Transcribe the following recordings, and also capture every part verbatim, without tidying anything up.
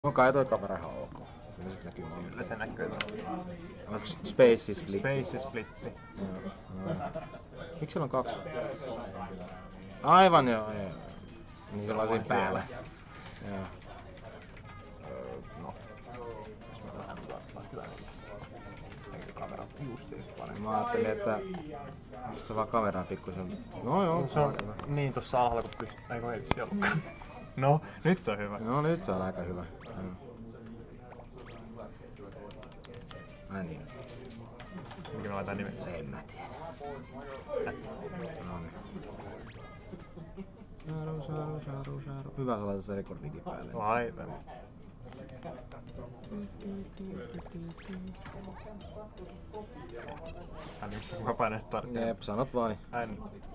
No kai toi kamera ihan ok. Kyllä sit näkyy monta. Kyllä se näkyy. Onks Space Split? Space Splitti. Joo. No. Miksi siellä on kaksi? Aivan joo, joo. Niin se on siinä päällä. Joo. Öö, no. Jos me vähän lasketaan niin kamera justiinsa paremmin. Mä ajattelin, että mistä se vaan kameraa pikkusen. No joo. Se on niin tossa alhaalla kun pystyy. Ei kun ei siellä olekaan. No, nyt se on hyvä. No nyt se on aika hyvä. Ai niin. Mikä me laitaan nimen? En mä tiedä. No niin. Saru, saru, saru, saru. Hyvä sä laitat se rekordikin päälle. Laitan. Hän mistä kuka painaa starttia? Jep, sanot vain. Hän...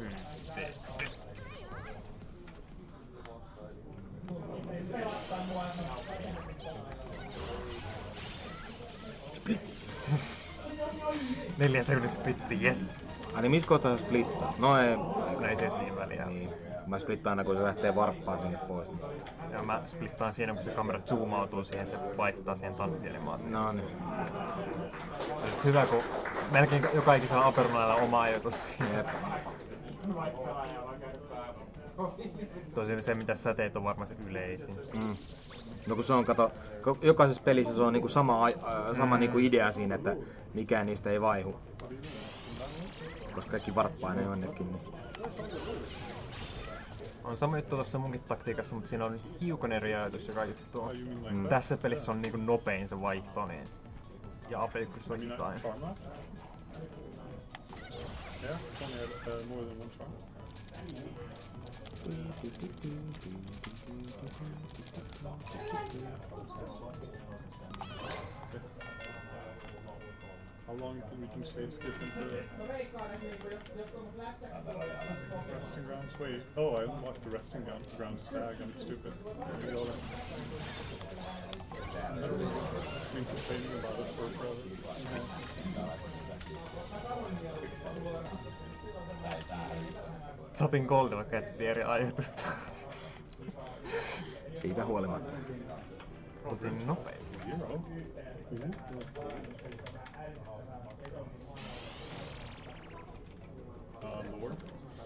Neljän sekunnin splitti, yes! Ai niin missä kohtaa se splittaa? No ei... No ei se niin väliä. Niin. Mä splittaan aina kun se lähtee varppaa sinne pois. Niin. Ja mä splittaan siinä kun se kamera zoomautuu siihen, se vaihtaa siihen tanssianimaatioon. No niin. Se on just hyvä kun melkein joka ikisellä Aperonilla oma ajoitus siihen. Jep. Tosin se mitä sä teet on varmaan se yleisin. Mm. No kun se on, kato, jokaisessa pelissä se on niinku sama, äh, sama mm. niinku idea siinä, että mikään niistä ei vaihu. Koska kaikki varppaa ne jonnekin. Niin. On sama juttu tuossa munkin taktiikassa, mutta siinä on hiukan eri ajatus joka juttu on. Mm. Tässä pelissä on niinku nopein se vaihto, niin. Ja Apexissa on jotain. How long can we do save skip into resting grounds? Wait, oh, I unlocked the resting grounds tag. I'm stupid. Maybe I'll I've been complaining about it for forever. Sotin Goldilla käytti eri ajoitusta. Siitä huolimatta. Oltiin nopein. Zero. Uh, Lord.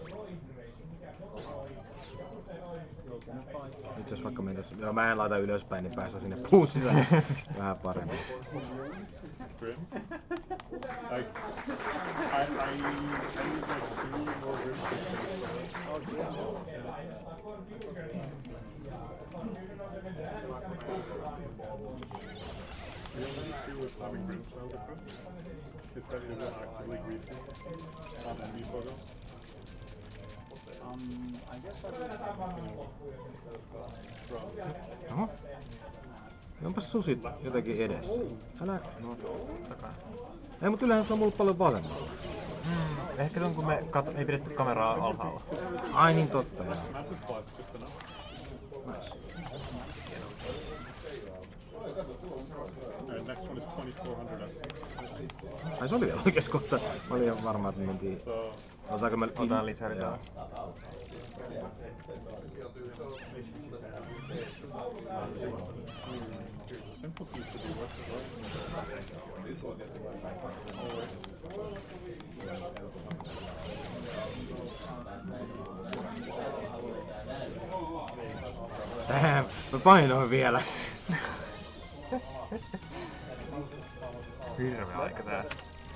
Nyt jos vaikka mentäis... Joo, mä en laita ylöspäin, niin päästä sinne puun sisään vähän paremmin. Grim. I, I, I, I need like two more Grim. The only issue with having Grim style with it is that it will actively grease you on enemy photos. Um, I guess I would Oho. Onpas susi jotenkin edessä. Älä... No, Takaa. ei, mut yleensä se on mulla paljon vasemmalla. Hmm, ehkä se on kun me kat- ei pidetty kameraa alhaalla. Ai niin totta, joo. Nice. Alright, next one is twenty-four hundred S X. Ai se oli vielä oikees kohta. Mä olin ihan varma, että me mentiin... Otetaanko me... Otetaan lisää taas. Simple keys to be worth Damn, mä painoin vielä. Hirveä aika tässä.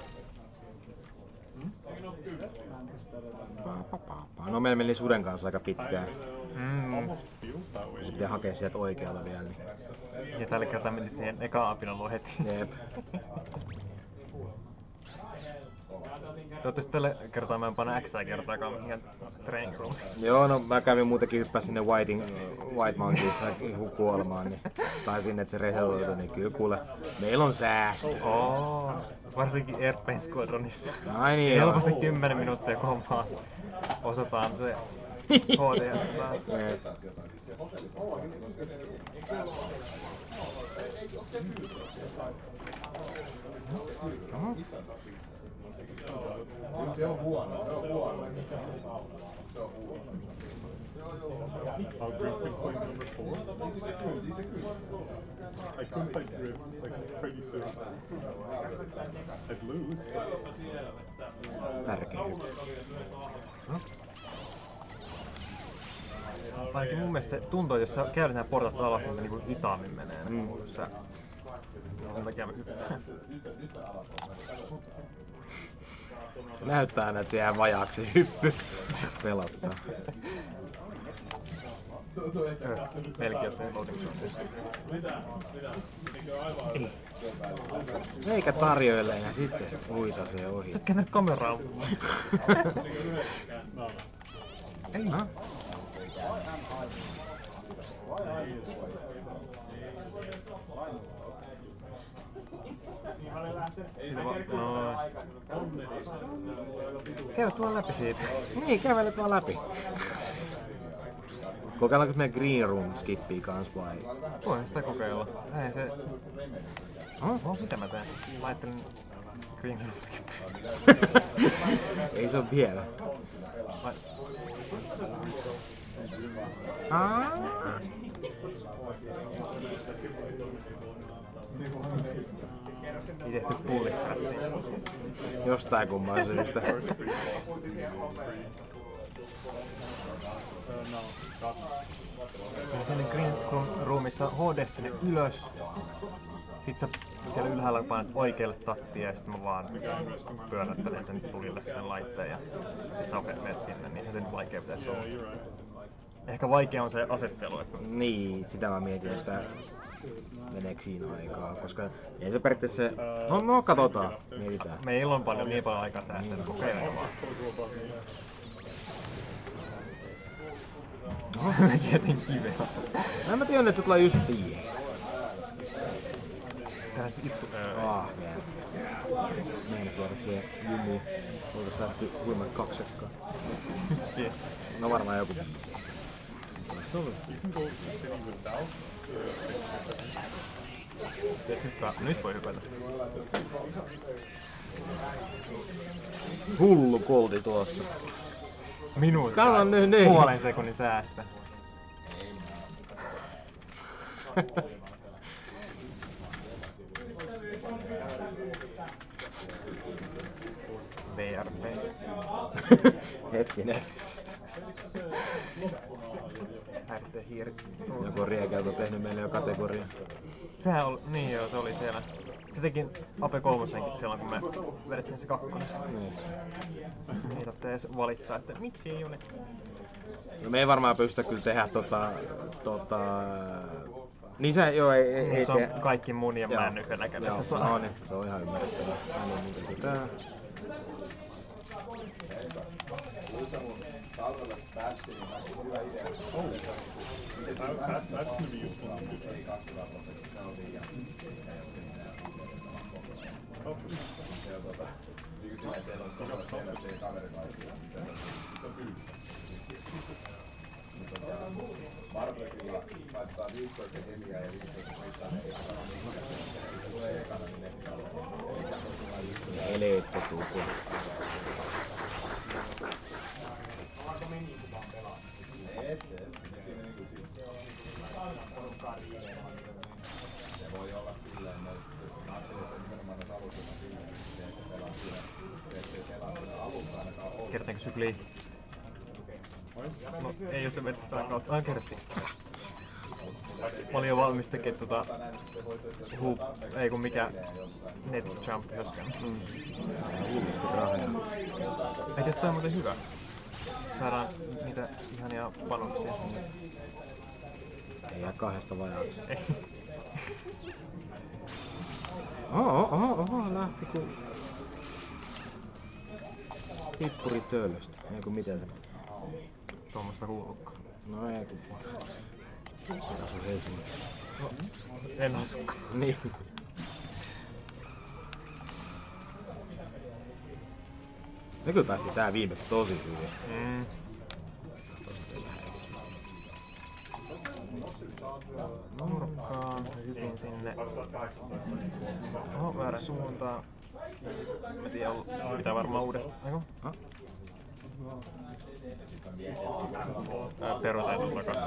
No meillä meni suden kanssa aika pitkään. Mm. Se pitää hakea sieltä oikealta vielä. Niin. Ja tällä kertaa meni siihen ekaan apinalluun heti. Jep. Toivottavasti tällä kertaa mä en pane Xää kertaakaan mihinkään training room. Joo, no mä kävin muutenkin hyppää sinne Whiting, White Monkeyssa kuolemaan, niin, tai sinne, että se reheloitu, niin kyllä kuule, meillä on säästö. Oo, varsinkin Airplane Squadronissa. Ai niin joo. Helposti kymmenen minuuttia kommaa osataan se H D S taas. Jep. Oho. I'll grip pinpoint number four. I couldn't fight grip like pretty soon. I'd lose. Tärkeä. No. Ainakin mun mielestä se tuntuu, että jos sä käydät nämä portat alas, niin se niinku hitaammin menee. Mm. Kun sä... Sen takia mä hyppään. Se näyttää aina, että se jää vajaaksi hyppy. Pelottaa. Melkein jos ei loading shot. Ei. Eikä tarjoille ja sit se uitasee ohi. Sä et käännä kameraa. Ei. Ha? No. Käy tuolla läpi siitä. Niin, kävelet vaan läpi. Kokeillaanko meidän Green Room skippii kans vai? Voin sitä kokeilla. Ei se... Oh? Oh, mitä mä teen? Mä ajattelin Green Room skippii. Ei se oo vielä. Vai... Ah. Ei tehty pullistrappiä. Jostain kumman syystä. Ja sinne Green Roomissa H D sinne ylös. Sit sä siellä ylhäällä painat oikealle tattia ja sit mä vaan pyörättelen sen tulille sen laitteen ja sit sä menet sinne, niin sen vaikea pitäisi olla. Ehkä vaikea on se asettelu, että... Niin, sitä mä mietin, että meneekö siinä aikaa, koska ei se periaatteessa se... No, no katsotaan, mietitään. Meillä on paljon, niin paljon aikaa säästää, että kokeilee vaan. No, mä jätin kiveä. En mä tiedä, että se tulee just siihen. Tää se itku... Ah, vielä. Meinasin jäädä siihen jymiin. Voitais säästyä huimat kaksi sekkaa. Yes. No varmaan joku viisi. Se on. Hyppää. Nyt voi hypätä. Hullu kolti tuossa. Minuutti. Kato nyt niin. Puolen sekunnin säästä. V R P. Hetkinen. Häiritä hiiret. Joku riekeltä on tehnyt meille jo kategoria. Sehän oli, niin joo, se oli siellä. Se teki Ape kolmosenkin silloin, kun me vedettiin se kakkonen. Niin. Ei tarvitse edes valittaa, että miksi ei ole. No me ei varmaan pystytä kyllä tehdä tota... tota... Niin se, joo, ei, ei, ei Se on tee. kaikki mun ja mä nykönäköistä saa. No niin, se on ihan ymmärrettävää. No niin, niin tää. That, that, that's gonna be useful. Oh. Eleette tuko. Kertaanko syklii? No, ei jos se vedetty tällä kautta. Ai kertti. Mä olin jo valmis tekemään tota... Hoop... Ei kun mikä... Net jump joskaan. Mm. Hullusti rahoja. Itse asiassa toi on muuten hyvä. Saadaan niitä ihania panoksia. Ei jää kahdesta vajaaksi. Ei. Oho, oho, oho, lähti ku... Pippuri töölöstä. Ei ku miten se... Tuommoista huulukkaa. No ei ku... Asu Helsingissä. No, en asukaan. Niin. Me kyllä päästiin tää viimeksi tosi hyvin. Mm. nurkkaan, hypin sinne. Oho, väärä suuntaan. Mä tiedän, pitää varmaan uudestaan. Eiku? Ha? Ää, perutaan tulla takas.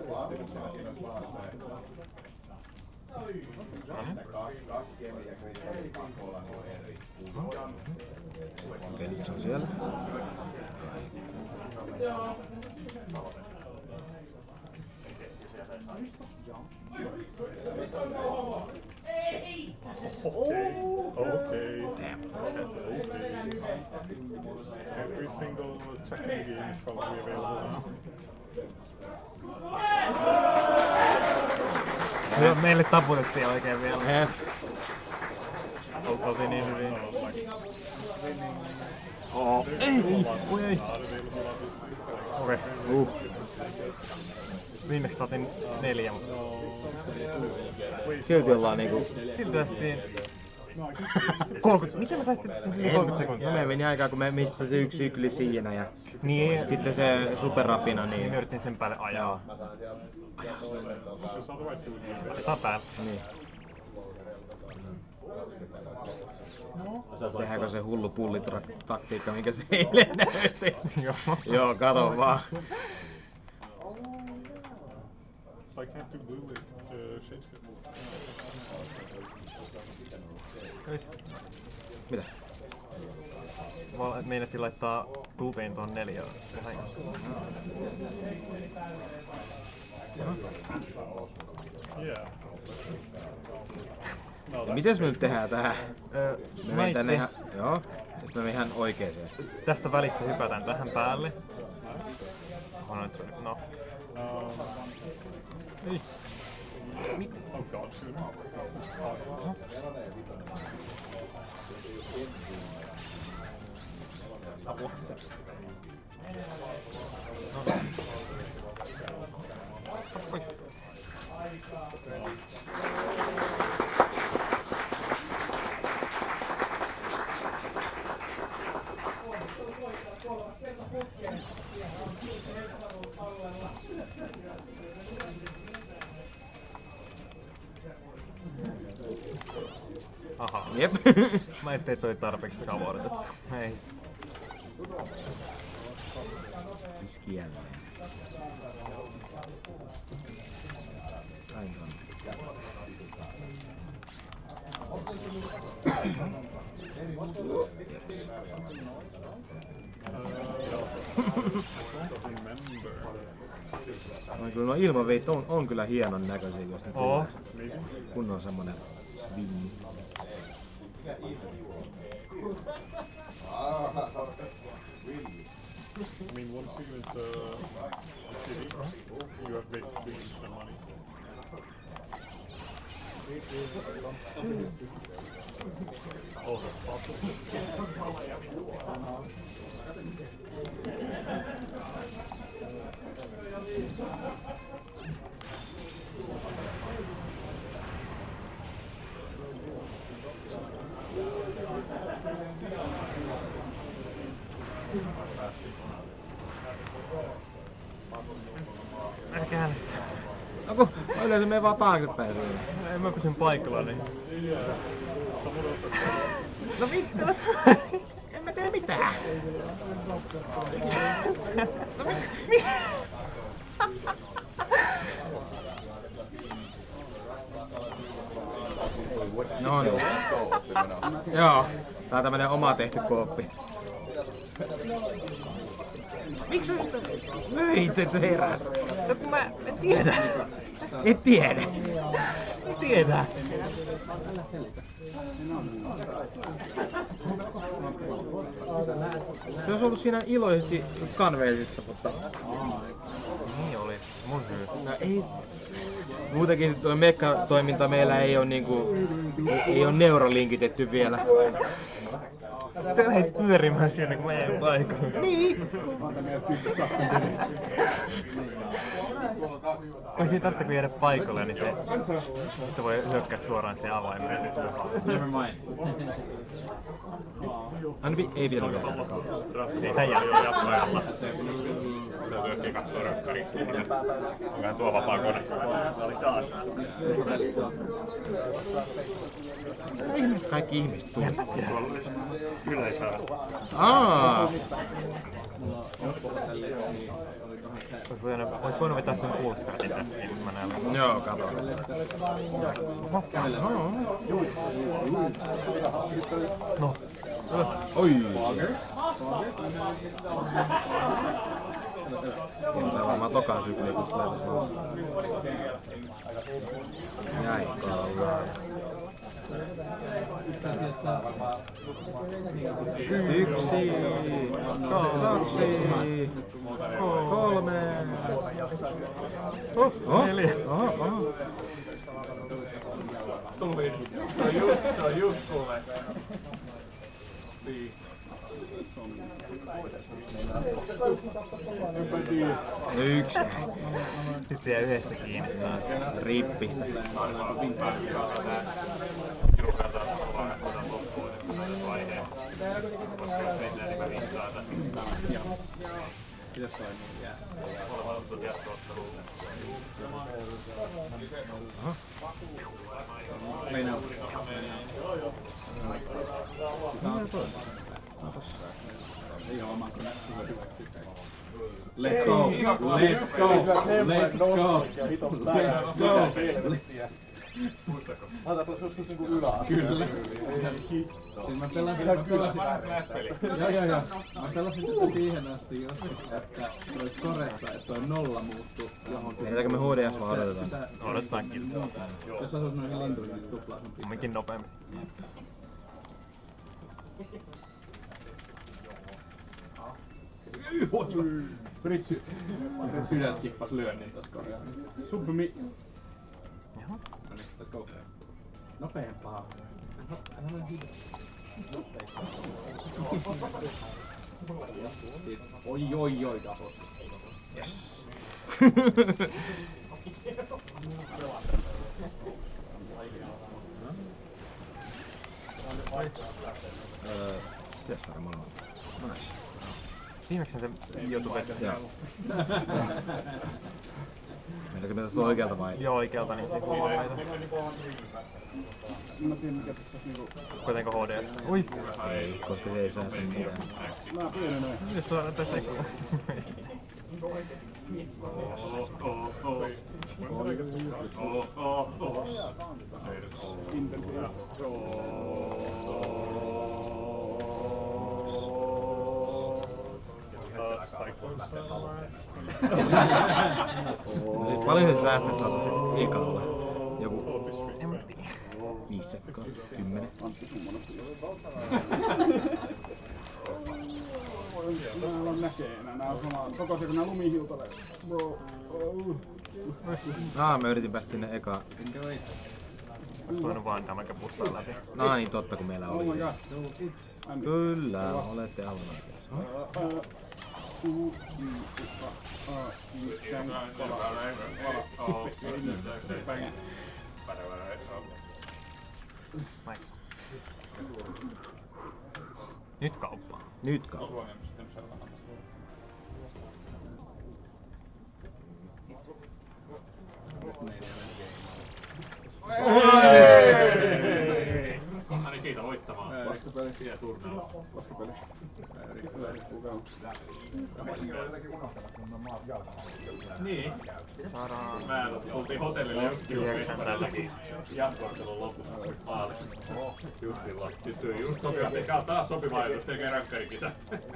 Pelit on siellä. Okay. Okay. Damn. Okay. Every single Tekken game is probably available now. Joo, meille taputettiin oikein vielä. Jep. Ol- Oltiin niin hyvin. Oh. Ei! Oi ei! Okei. Uh. Viimeksi saatiin neljä, mutta Silti ollaan niinku... silti päästiin kolmekymmentä. Miten mä säästin sen yli kolmekymmentä sekuntia? No me meni aikaa kun me mistä se yksi sykli siinä ja Niin, sitten se superrapina niin niin... me yritin sen päälle ajaa. Because otherwise it would be Otetaan päälle. Niin. Tehdäänkö se hullu pullitaktiikka, minkä se eilen näytti? Joo. Joo, kato vaan. So I can't do blue with uh, Shinsuke. Mitä? Mä meinasin laittaa Bluebein tuon neljään. Yeah. No, Ja mites me nyt tehdään tähän? Öö, Me mä menen tänne itse ihan... Joo. Ja sit me menen ihan oikeeseen. tästä välistä hypätään tähän päälle. On nyt se nyt, no. Um, Ei. oh god. Apua. Pois. Aha. Jep. Mä ajattelin, että se oli tarpeeksi kauan odotettu. Ei. Iski jälleen. Aivan. No, kyllä no ilmaveit on, on kyllä hienon näköisiä, jos ne Oo. tulee. Kun on semmonen swingi. I mean, once you enter the city, you have basically some money. Oh, that's possible. Älkää äänestä. No kun mä yleensä menen vaan taaksepäin siinä. En mä pysyn paikallani. No vittu! En mä tiedä mitään! No mit? No niin. Joo, tää on tämmönen oma tehty kooppi. Miksi sä sitä möit, et sä heräs? No kun mä en tiedä. Et tiedä. En tiedä. Se olisi ollut siinä iloisesti kanveisissa, mutta... Niin oli. Mun syy. No ei... Muutenkin tuo mekka-toiminta meillä ei oo niinku... Ei, ei oo neurolinkitetty vielä. Se lähti pyörimään siinä kun mä jäin paikoille. Niin! Oi siinä tarvitse jäädä paikalle, niin se, se voi hyökkää suoraan siihen avaimeen. Never mind. Aina vi- ei vielä vielä kauas. Ei tän jälkeen jatkoajalla. Täytyy äkkiä kattoo rökkäri. Onkohan tuo vapaa kone? Taas. Mitä ihmiset kaikki ihmiset tuli? Yleisöä. Aa! Ois voinut, ois voinut vetää sen boosterin tässä, niin kun mä näen. Joo, kato. No. Oi! Tää varmaan toka sykli, kun tulee tässä vastaan. Jäi kauan. Yksi, kaksi, kolme, oh, neljä. Oho, oho. Tuli. Se on just, se on just kuule. Yksi. Sit se jää yhdestä kiinni. Rippistä. Pitäis toimii jää. Aha. Meinaa. Ei oo oman koneen hyväksytään. Let's go! Let's go! Let's go! Let's go! Laita joskus niinku yläaste. Kyllä. Siis mä pelasin, mä pelasin. Joo joo joo. Mä pelasin tätä siihen asti joskus, että toi skoressa, että toi nolla muuttuu johonkin. Mietitäänkö me H D S vaan odotetaan? Odotetaankin. Jos asut noihin lintuihin, niin tuplaa sun pitää. Kumminkin nopeammin. Fritsy. Sydän skippas lyönnin tossa korjaa. Submi. Jaha. No niin, let's go. Nopeampaa. Älä ole hiljaa. Oi oi oi tahos. Yes. Öö, pitäis saada molemmat. Nice. Viimeksi se joutui vetämään. Joo. Meidänkö me tässä oikealta vai? Joo, oikealta, niin se kuuluu meitä. Mä tiedän mikä tässä on niinku... Kuitenko H D S? Ui! Ei, koska se ei säästä mitään. Mä pienen noin. Nyt suoraan tässä ei kuulu. No sit paljon se säästää saataisiin ekalla? Joku En mä tiedä. viisi sekkaa, kymmenen. Mä en ole näkee enää. Nää on samaa kokoisia kuin nää lumihiutaleet. Bro. Aa, mä yritin päästä sinne ekaan. Voinut vaan damage boostaa läpi. No niin, totta kun meillä Oh my oli. god. Kyllä, olette aivan oikeassa. U, I, U, A, I, Käng, Pala, Pala, Pängä. Nice. Nyt kauppaa. Nyt kauan. Ani kiitä voittamaan. Vastapeli. Tie turnaus. Vastapeli. Riippuu kauan. Niin. Saadaan Mä tultiin hotellille just yhdeksän tälläksi. jatkoottelun lopussa maalissa. Just silloin. Sitten just sopivasti taas sopimaan, jos tekee rankkarikisä.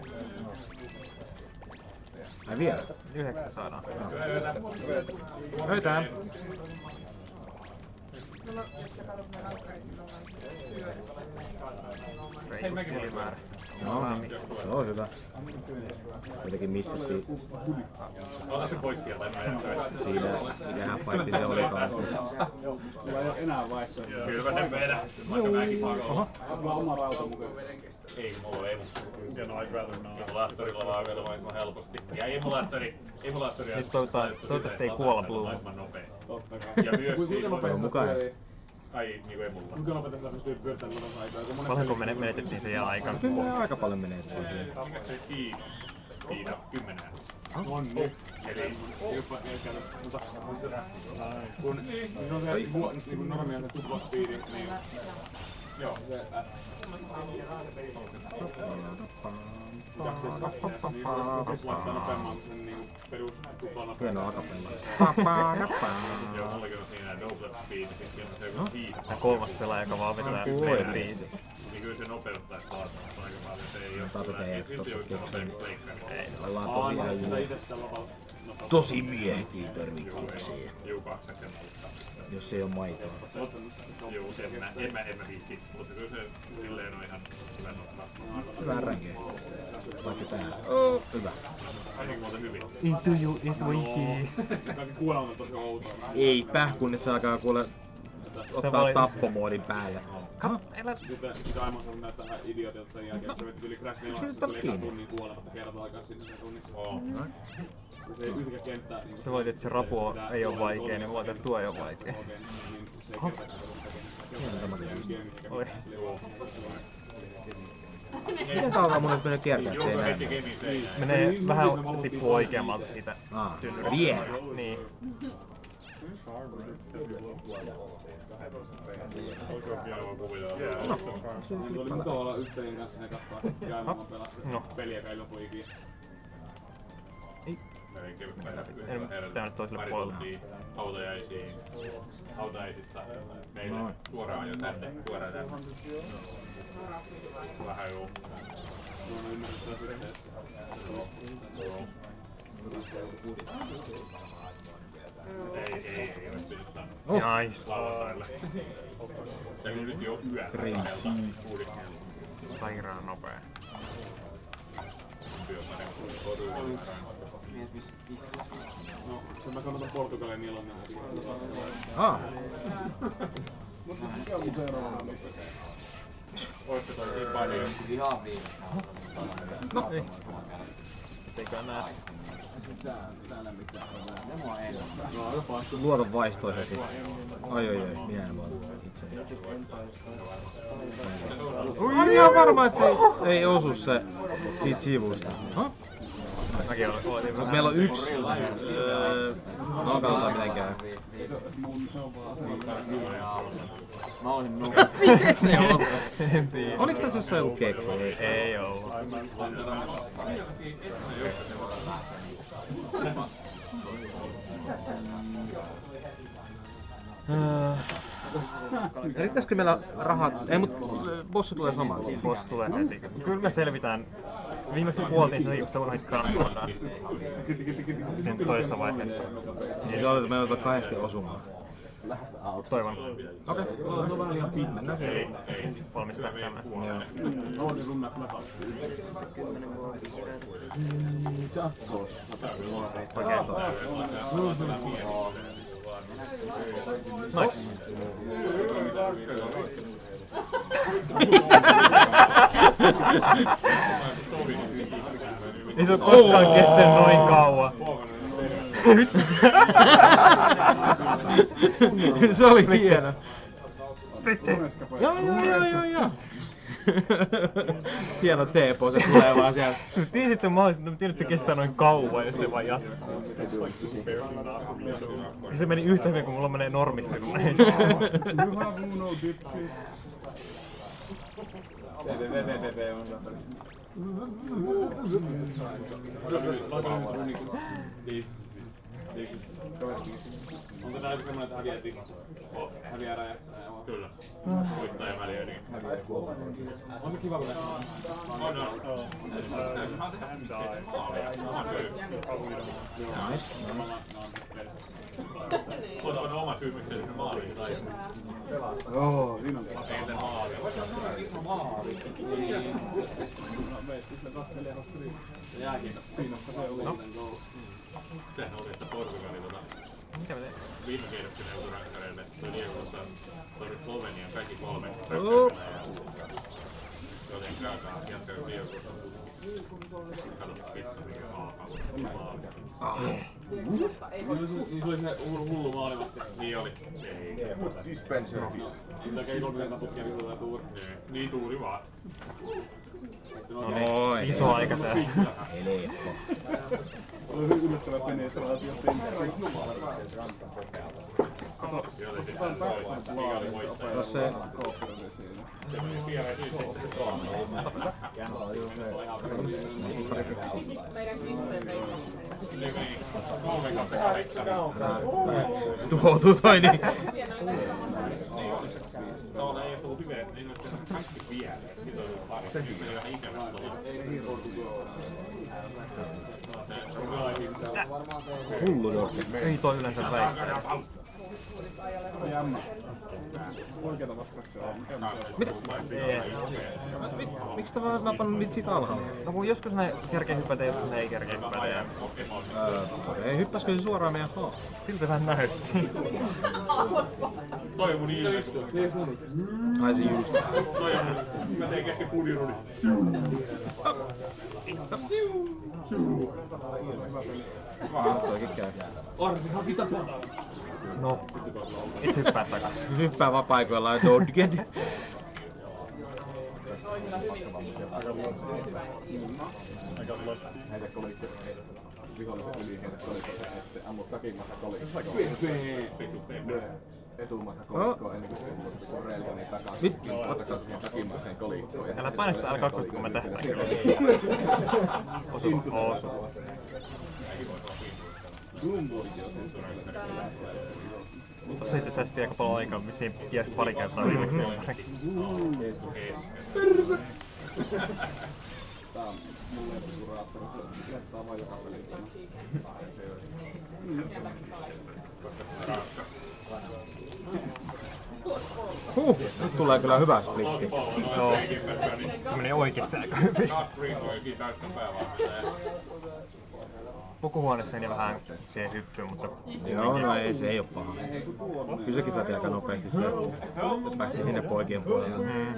Ai vielä? Yhdeksän saadaan. Löytää. Reilusti ylimääräistä. No, se on hyvä. Kuitenkin missattiin Ota se pois sieltä, en mä jää. siinä, mikähän paitti se olikaan. Mulla ei oo enää vaihtoehtoja. Kyllä mä sen vedän, vaikka mäkin pakoon. Mulla on oma rauta mukaan. Ei, mulla ei mun. Ja no, I'd rather not. Emulaattorilla vaan vielä mahdollisimman helposti. Ja emulaattori, emulaattoria... Nyt toivottavasti ei kuolla Blue. Mahdollisimman nopea. Ja myös siinä... Toivon mukaan. Ai, niinku ei mulla. Kuinka nopeasti sillä pystyy pyörittämään aikaa? Paljonko menetettiin sen jälkeen? Kyllä aika paljon menetettiin siihen. Mikä se Kii? Kiina, kymmenen. On niin. Eli... Jopa ei käydä. Mutta kun se on se kun normia se tuplaspeedi, niin... Joo, se F. Jakseet kakkeessa, niin jos laittaa nopeamman sen niinku perus tuplana. Hienoa akapella. Joo, mullakin on siinä double speed, sit siinä on se joku Kii. Tää kolmas pelaaja, joka vaan vetää meidän biisi. Niin kyllä se nopeuttais taas aika paljon, se ei oo... Tää tätä ei silti oikein nopeampi pleikkari. Ollaan tosi äijä. Tosi miehet ei tarvii keksiä. Juu, kaksi sekuntia. Jos ei oo maitoa. Juu, en mä, en mä, en mä viitti, mutta kyllä se silleen on ihan hyvä nottaa. Hyvä ränkeä. Paitsi täällä. Oh, hyvä. Ainakin muuten hyvin. Into you is wiki. Kaikki kuulemat on tosi outoa. Eipä, kunnes se alkaa kuule ottaa tappomoodin päälle. Sitten Simon sanoi näyttää vähän idiotilta sen jälkeen, että se vetti yli Crash neljä, se tuli ekan tunnin kuolematta kertaa aikaa sinne sen tunniksi. Se ei yhtäkään kenttää... Se voit, että se rapu ei oo vaikee, niin voit, että tuo ei oo vaikee. Oi. Miten kauan mun olisi mennyt kiertää, että se ei näe? Menee vähän tippuu oikeammalta siitä Aa, tynnyristä. vielä? Niin. No, se Oli mukava olla yhteen kanssa ne katsoa Jaimon pelasta peliä kai lopu ikinä. En pitänyt toiselle puolelle. Hautajaisiin. Hautajaisista meille suoraan jo tänne. Suoraan tänne. Vähän juu. Tuon ymmärrystä suhteesta. Ei, ei, ei ole pitänyt Nice. lauantaille. Ja nyt jo yö. Crazy. Sairaan nopea. No, sen mä kannatan Portugalin nilonen. Aa. Mutta mikä on muuten eroa? Oitte toi niin paljon. No ei. Eikä nää. Luoton vaistoisesi. Oi oi oi, minä en voi itse. On ihan varma, että se ei osu se siitä sivusta. Huh? Mäkin olin vähän. Meillä on yksi. Öö, no katsotaan miten käy. Mä olin nuo. Miten se on? En tiedä. Oliks tässä jossain joku keksi? Ei. Ei oo. Riittäisikö meillä rahat? Ei, mut bossi tulee saman tien. Boss tulee heti. Kyllä me selvitään. Viimeksi kuoltiin se, kun sä unohdit kantaa. Sen toisessa vaiheessa. Niin se oli, että me joudutaan kahdesti osumaan. Toivon. Okei. Okay. Mennään siihen. Valmis näyttämään. Joo. Oodin runnat mä katsoin. Oikein toi. Nice. Ei se oo koskaan kestänyt noin kauan. Se oli hieno. Joo joo joo joo joo. Hieno T-pose tulee vaan sieltä. Tiesit sen mahdollisesti, no tiedät, että se kestää noin kauan, jos se vaan jatkuu. Ja se meni yhtä hyvin, kun mulla menee normisti kun näissä. You have Uno Dipsy. www on Onko tää joku semmonen, että häviää tippu? Häviää räjähtää? Kyllä. Voittaja väliä niin. On se kiva, kun on, on. Nice. On on oma syy, miksi se maaliin tai Joo, siinä on ennen maalia. maali. No veistis ne kaksi neljä nostri. Jääkin. Siinä on se uutinen goal. Sehän oli, että Portugali tota Mitä me teet? viime kierroksen eurorankkareille toi Diegosta toi Slovenian kaikki kolme rankkareille ja joten Krakaa jatkaa Diegosta katsotaan pitkä mikä maali. Niin se oli se hullu maalivahti. Niin oli. Sillä käy kolmikymmentä putkia niin tulee tuuri. Niin tuuri vaan. No niin, iso aika säästä. Helppo. Oli yllättävä penetraatio. Jos se... Tuhoutuu toi niin. No ei tullut hyvää, ei ole kaikki vielä. Sitten on pari. Sekin on ihan ikävästi. Hullu nokki. Ei toi yleensä väistää. Jämmä. Oikeeta vastauksia on. Mitä? Miksi tää vaan napannut niitä siitä alhaalla? No kun joskus ne kerkee hypätä, joskus ne ei kerkee hypätä. Ja... Öö, okei, hyppäskö se suoraan meidän haa? Siltä vähän näytti. Toi on mun ilme. Ai se just. Toi on mun. Mä tein kesken pudiruni. Toikin käy. Arsi haki tapaa. No, et hyppää takas. Hyppää vapaa-aikoillaan Dodged. Heitä kolikko. Vihollisen yli heitä kolikko. Sitten ammut takimassa kolikko. Etumassa kolikkoa ennen kuin se on reilkani takas. Mit? Takas takimaseen kolikkoon. Älä paina sitä L kaksi, kun mä tähtään kyllä. Osu, osu. Tossa itse asiassa aika paljon aikaa, missä kiersi pari kertaa viimeksi ympäri. Tää on mun lempikuraattori. Jättää vaan joka pelissä. Huh, nyt tulee kyllä hyvä splitti. Joo, se meni oikeesti aika hyvin. Pukuhuoneessa niin vähän siihen hyppyyn, mutta... Joo, no ei, se ei oo paha. Kyllä sekin saatiin aika nopeasti se, että päästiin sinne poikien puolelle. Mm.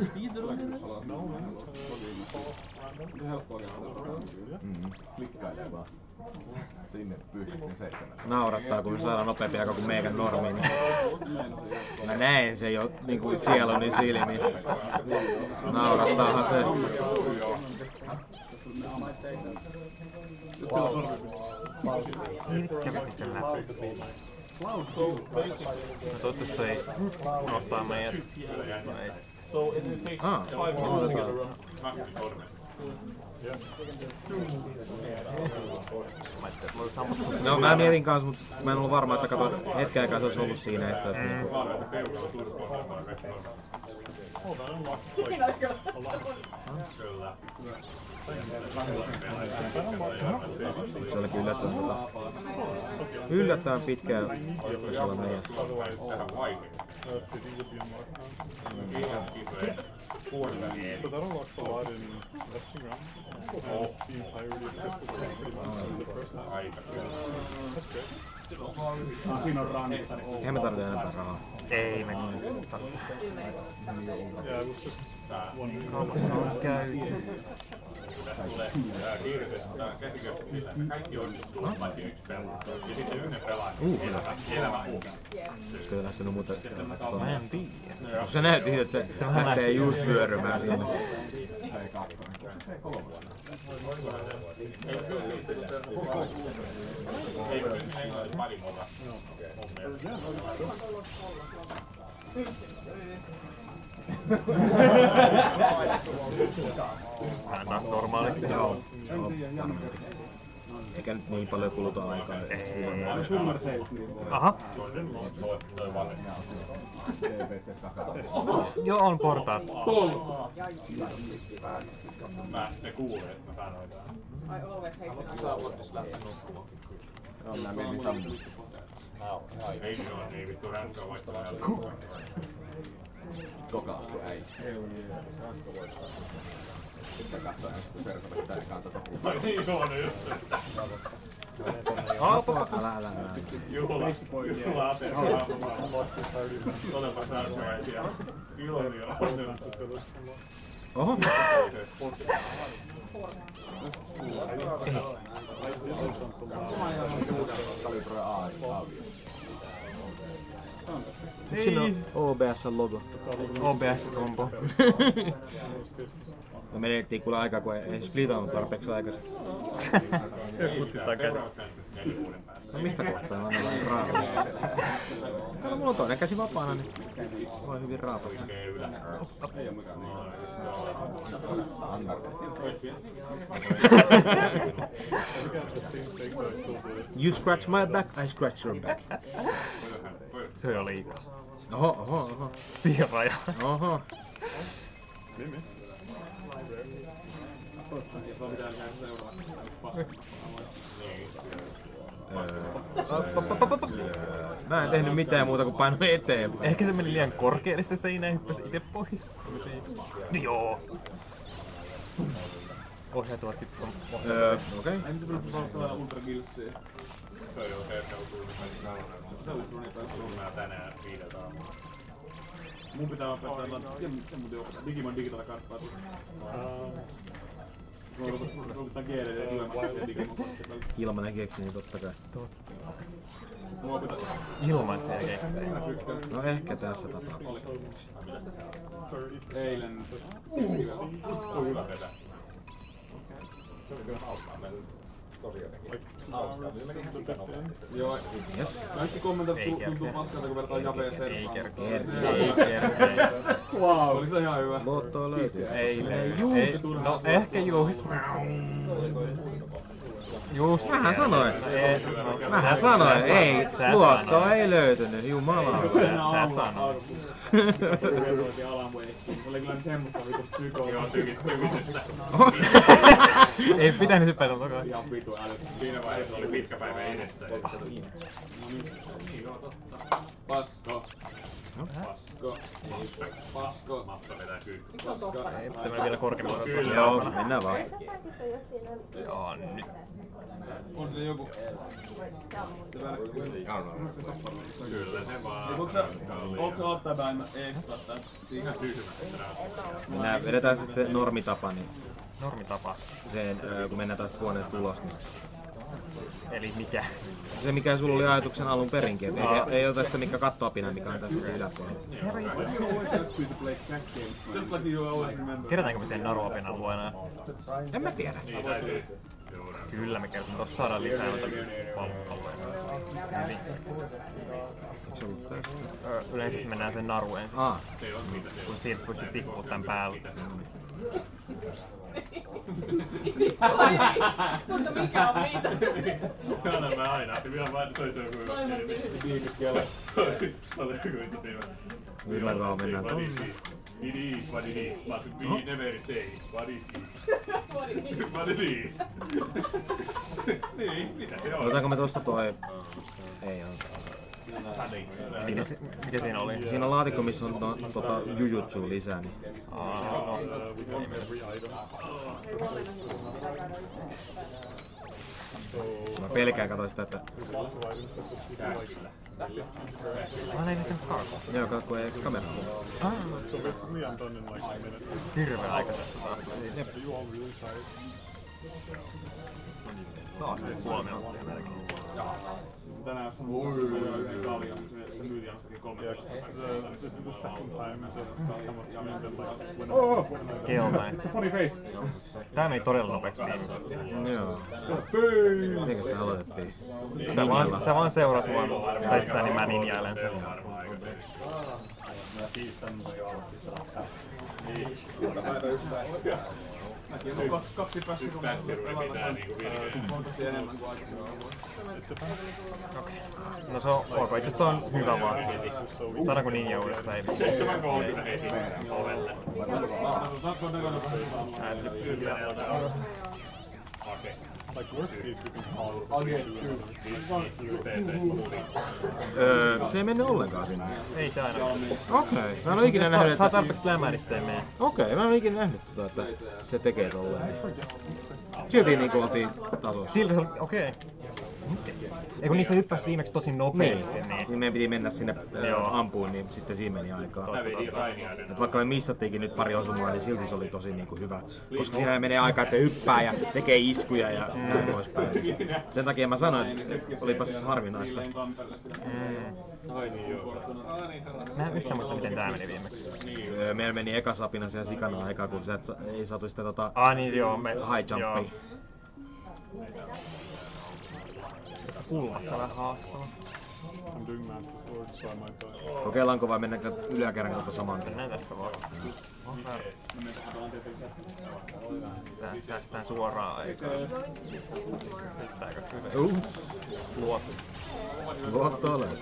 Mm. Klikkailee vaan. Sinne pyyhkistin seitsemän. Naurattaa, kun saadaan nopeampi aika kuin meikän normiin. Mä näen se jo niinku sieluni silmin. Naurattaahan se. Kävikin sen läpi. No toivottavasti toi ei unohtaa meidät. No ei. Ah, otetaan. No mä mietin kanssa, mutta mä en ollut varma, että kato hetken aikaa se olisi ollut siinä ja sitten olisi niinku... Se olikin yllättävän, yllättävän pitkä jokaisella meidän. But that unlocks a lot in investing round. Oh. The entirety of crystals in the first half. That's great. Siinä on ranni. Eihän me tarvitse enempää rahaa. Ei me tarvitse. Yeah, it was just one. Kaupassa on käyty. Kaikki onnistuu, paitsi yksi pelaa. Ja sitten yhden pelaajan elämä uhka. Olisiko lähtenyt muuta katsomaan? Mä en tiedä. Kun sä näytit, että se Se vähän lähtee näytti. just pyörymään siinä. Ei kyllä englannin pari muuta. Vähän taas normaalisti. Joo. Joo, varmasti. eikä nyt niin paljon kuluta aikaa. Ei. Summer sales niin voi. Aha. Joo, on portaat. Mä ne kuulee, että mä sanoin tää. On nää meni sammuja. Ei se on niin vittu ränkää vaikka näillä. Kokaanko äi. Sitten kattoo ensin kun Serko vetää ekaan tota puhua. Ai niin on just se. Älä, älä, älä. Juhla, juhla ateriaa. Olepa säästöväisiä. Ilonia onnellisuus. Oho. Siinä on O B S-logo. O B S-kombo. Me menettiin kuule aikaa, kun ei splitannut tarpeeksi aikaisin. Kuttitaan käsin. No mistä kohtaa mä annan vähän raapasta? Kato, mulla on toinen käsi vapaana, niin voi hyvin raapasta. You scratch my back, I scratch your back. Se on jo liikaa. Oho, oho, oho. Siihen rajaan. Oho. Mä en tehnyt mitään muuta kuin painoin eteenpäin. Ehkä se meni liian korkealle sitten seinään ja hyppäsi ite pois. Joo. Ohjaa tuo tippu. Öö, okei. Ei mitä tullut valtavaa ultra gilssiä. Se on jo herkautuu, niin meni saunaan. Se olisi runi taas ollut. Mä tänään viideltä aamulla. Mun pitää opettaa jotain, sen muuten opettaa. Digimon digitalla karttaa tulla. Mä opettaa G D D syömässä ja Digimon karttaa. Ilmanen keksi, niin totta kai. Mä opetan. Ilmaisia keksejä. No ehkä tässä tapauksessa. Eilen. On hyvä vetä. Joo. Yes. Kaikki kommentat Ei tuntuu paskalta, kun vertaa Jape ja Ei Serpaa. kerkeä. Kerkeä. Ei kerkeä. Wow, oli se ihan hyvä. Luottoa löytyy. Ei löydy. Ei. No ehkä just. Just. Mähän sanoin. Ei, no, Mähän sä- sanoin, sä ei, sanoit, sä luottoa sanoit. ei löytynyt, jumala. Sä, sä sanoit. Ruotiin alamueikkiin. Oli kyllä semmoista vitu psykoa. Joo, tykit tykisestä. Ei pitänyt hypätä takaa. Ihan vitu älyttä. Siinä vaiheessa oli pitkä päivä edessä. Pasko. Pasko. Pasko. Mappa vetää kyykkyä. Paska. Ei, pitää mennä vielä korkeammalle. Joo, mennään vaan. Joo, nyt. On se joku... Kyllä se vaan. Onko sä... Onko sä ottaa päin ekstra tän? Ihan tyhmä. Mennään, vedetään sitten se normitapa, niin Normitapa. sen, ö, kun mennään tästä huoneesta ulos, niin Eli mikä? se mikä sulla oli ajatuksen alun perinkin, et ei, ei ota sitä mikä kattoapina, mikä on tässä yläpuolella. Just like you always remember. Kerätäänkö me sen naruopinan luona? En mä tiedä. Niin täytyy. Kyllä me kerrotaan. Tossa saadaan lisää noita palveluja. Eli Se on ollut tästä. ö, yleensä mennään sen naru ensin. Aa, Kun siitä pystyy tippuu tän päälle. Mutta mikä on mitä? Anna mä aina. Vielä vain toisen joku hyvä. Diipiskellä. Paljon hyvä teema. millä vaan mennään tonne. It is what it is, but we never say what it is. What it is. Niin, mitä se on? Otetaanko me tosta toi... Ei ota. Mikä, si- mikä siinä oli? Siinä on laatikko, missä on to, tota jujutsu lisää, niin... Aa, no. Mä pelkään katsoin sitä, että... Mä näin näkään karkoa. Joo, kato, kun ei kamera. Ah, So basically, I'm done in like a minute. hirveän aikaisesti taas. Are you all really tired? Taas nyt huomioon melkein. Tänään on yhden kaljan, se myytiin jossakin kolme Yeah, 'cause this is the, this is the second time that it's come up to me that like when Oh! I Keltainen. Funny face. Tää meni todella nopeasti viimeksi. Joo. Mitenkä sitä aloitettiin? Sä vaan, sä vaan seuraat mua. Tai sitä niin mä ninjailen sen. Mäkin on kaksi, kaksi päässä, kun mä pelataan huomattavasti enemmän kuin aikaisemmin. No se on ok, itse asiassa on hyvä vaan. Saadaanko ninja uudestaan? Ei mitään. Seitsemän kolmekymmentä heti ovelle. Ääni pysyy vielä. Okei. Like worst case, we can call it. Okei, Öö, se ei mennyt ollenkaan sinne. Ei se aina. Okei, mä en oo ikinä nähnyt, Saa että... tarpeeksi lämäristä ei mene. Okei, mä en oo ikinä nähnyt tota, että se tekee tolleen. Silti niinku oltiin tasossa. Silti se oli, okei. Eikö niissä hyppäsi viimeksi tosi nopeasti, Niin, niin. niin meidän piti mennä sinne Joo. ää, ampuun, niin sitten siinä meni aikaa. Rainiainen. Et vaikka me missattiinkin nyt pari osumaa, niin silti se oli tosi niinku hyvä. Koska siinä menee aikaa, että se hyppää ja tekee iskuja ja mm. näin poispäin. Sen takia mä sanoin, että olipas harvinaista. Mm. Ai niin joo. Mä en yhtään muista miten tää meni viimeksi. Öö, meillä meni eka sapina siellä sikana aikaa, kun sä et, sa- ei saatu sitä tota Ah niin joo, me... high jumpia. Kulmasta vähän haastavaa. I'm doing math for swords, so I might die. Kokeillaanko vai mennäänkö yläkerran kautta saman tien? Mennään tästä vaan. Tää säästään suoraan aikaa. Riittääkö hyvä? Uh, Luotu. luottoa löytyy.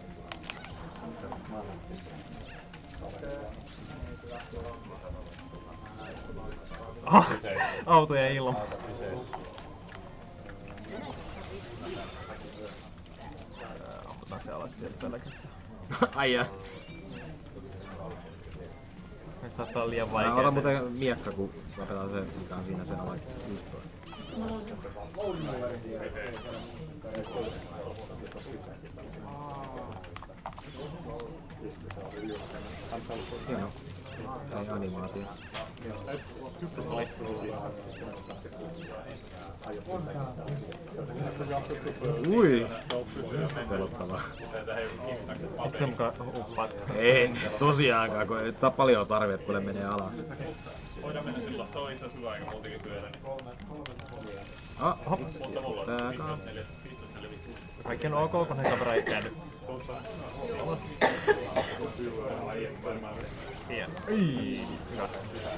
Ah, autoja ilman. Amputaan se alas sieltä tällä kertaa. Ai jää. Se saattaa olla liian Mä vaikea. otan se- muuten miekka, kun otetaan se, mikä on siinä sen alla. Just toi. Hieno. Ei animaatio. Ui! Pelottavaa. Et sä mukaan uppaat. En tosiaankaan, kun ei tää paljon tarvitse, kun ne menee alas. Voidaan mennä silloin, se on itse asiassa hyvä aika muutenkin syödä. Ah, Mutta mulla on tää viisitoista neljä, viisitoista neljä, viisitoista. Kaikki on ok, kun ne kamera ei käänny. Hieno. Ii, hyvä.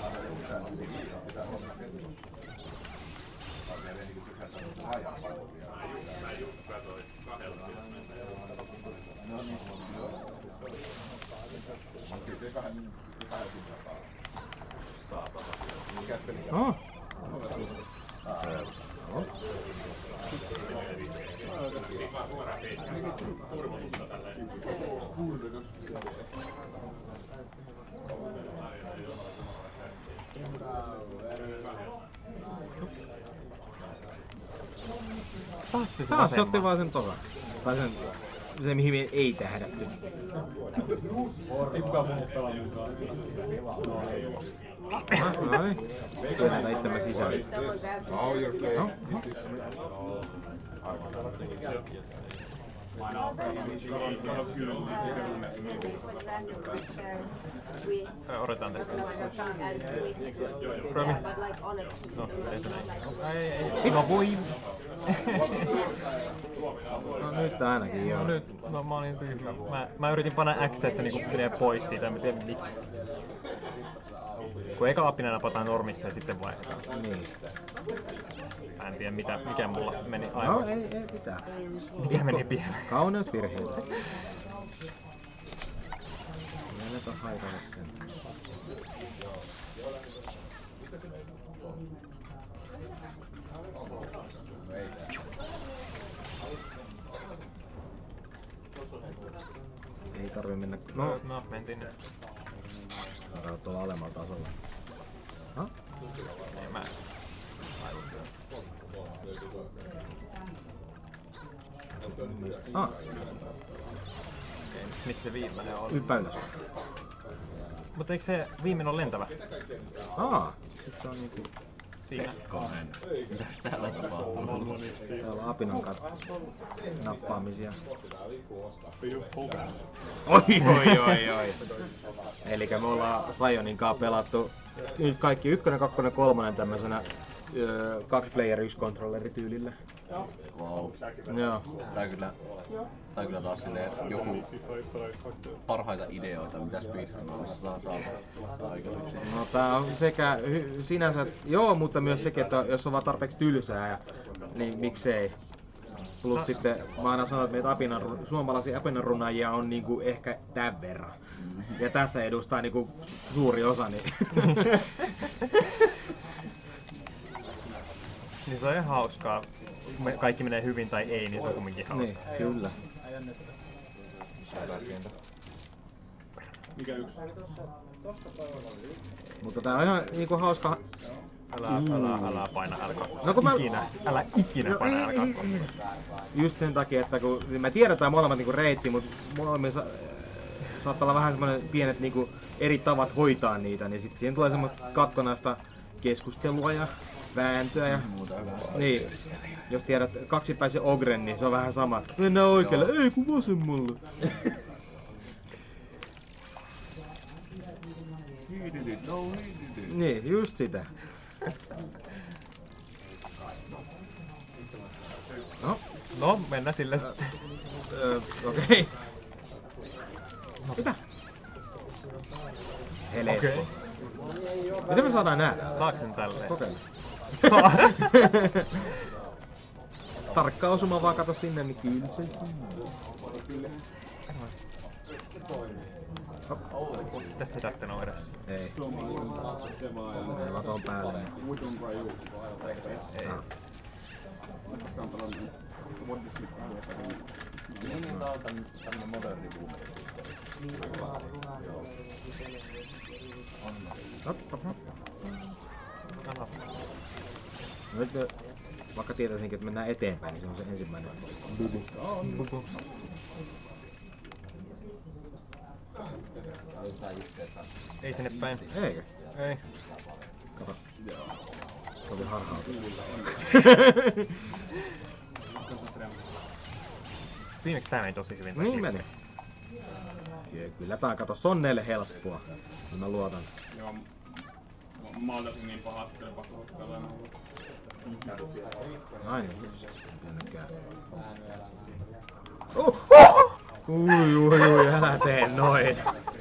Oh. Taas pysy Taas se otti vasemmaan. vaan sen tokan. Tai sen, se mihin me ei tähdätty. Ei kukaan muu pelaa mukaan. No niin. Työnnetään itsemme sisään. Oh, you're okay. No. Ö, Odotetaan tässä. Romi. No, ei se näin. Ei, ei. No voi. No nyt ainakin No joo. nyt, no mä olin tyhmä. Mä, mä yritin panna X, että se niinku menee pois siitä, en tiedä miksi. Kun eka apina napataan normista ja sitten vaihdetaan. Niin. Mä en tiedä mitä, mikä mulla meni No aivoissa. ei, ei mitään. Mikä meni pieleen. Kauneusvirheitä. Menet on haitalla sen. Ei tarvi mennä. No, No, no mentiin nyt. tää on tuolla alemmalla tasolla. Ha? Ei mä. Ah, Okei, nyt missä se viimeinen on? yppä ylös. Mutta eikö se viimeinen ole lentävä? Aa, sit se on niinku... Siinä. Mitäs täällä tapahtuu? Täällä on apinan kanssa nappaamisia. But you're full down. Oi, oi, oi, oi. Elikkä me ollaan Sionin kanssa pelattu nyt kaikki ykkönen, kakkonen, kolmonen tämmöisenä öö, kaksi player, yksi controlleri tyylillä. Wow. Joo. Tää kyllä, tää kyllä taas silleen joku parhaita ideoita, mitä speedrunissa saa saada aikaiseksi. No tää on sekä hy- sinänsä, joo, mutta myös sekin, että jos on vaan tarpeeksi tylsää, ja, niin miksei. Plus no. Sitten mä aina sanon, että meitä apinan, suomalaisia apinanrunajia on niinku ehkä tämän verran. Ja tässä edustaa niinku suuri osa. Niin. Niin se on ihan hauskaa. Me kaikki menee hyvin tai ei, niin se on kumminkin hauskaa. Niin, kyllä. Mikä yksi? Mutta tää on ihan niinku hauska. Älä, älä, älä paina L kaksi. No, kun mä... Ikinä, älä ikinä no, paina L kaksi. Just sen takia, että kun me tiedetään molemmat niinku reitti, mutta molemmissa saattaa olla vähän semmoinen pienet niinku eri tavat hoitaa niitä, niin sitten siihen tulee semmoista katkonaista keskustelua ja vääntöä ja niin. Jos tiedät kaksipäisen ogren, niin se on vähän sama. Mennään oikealle, ei kun vasemmalle. Niin, just sitä. No, no mennään sille sitten. Öö, okei. Okay. Mitä? Helppo. Okay. Miten me saadaan nää? Saaks sen tälleen? Kokeile. Tarkka osuma vaan kato sinne, niin kyllä se sinne. Tässä ei tarvitse olla edessä. Ei. Ei vaan tuon päälle. Ei. Niin, niin tää on tämmönen moderni buumi. Nyt vaikka tietäisinkin, että mennään eteenpäin, niin se on se ensimmäinen bubu. Bubu. Ei sinne päin. Eikö? Ei. Kato. Se oli harhautus. Viimeksi tää meni tosi hyvin. Niin meni. Kyllä tää kato Sonneille helppoa. Mä luotan. Joo. Mä oltasin niin pahasti, että pakko ottaa olemaan. Ai niin. Jännäkään. Oh! Oh! Ui ui ui, älä tee noin.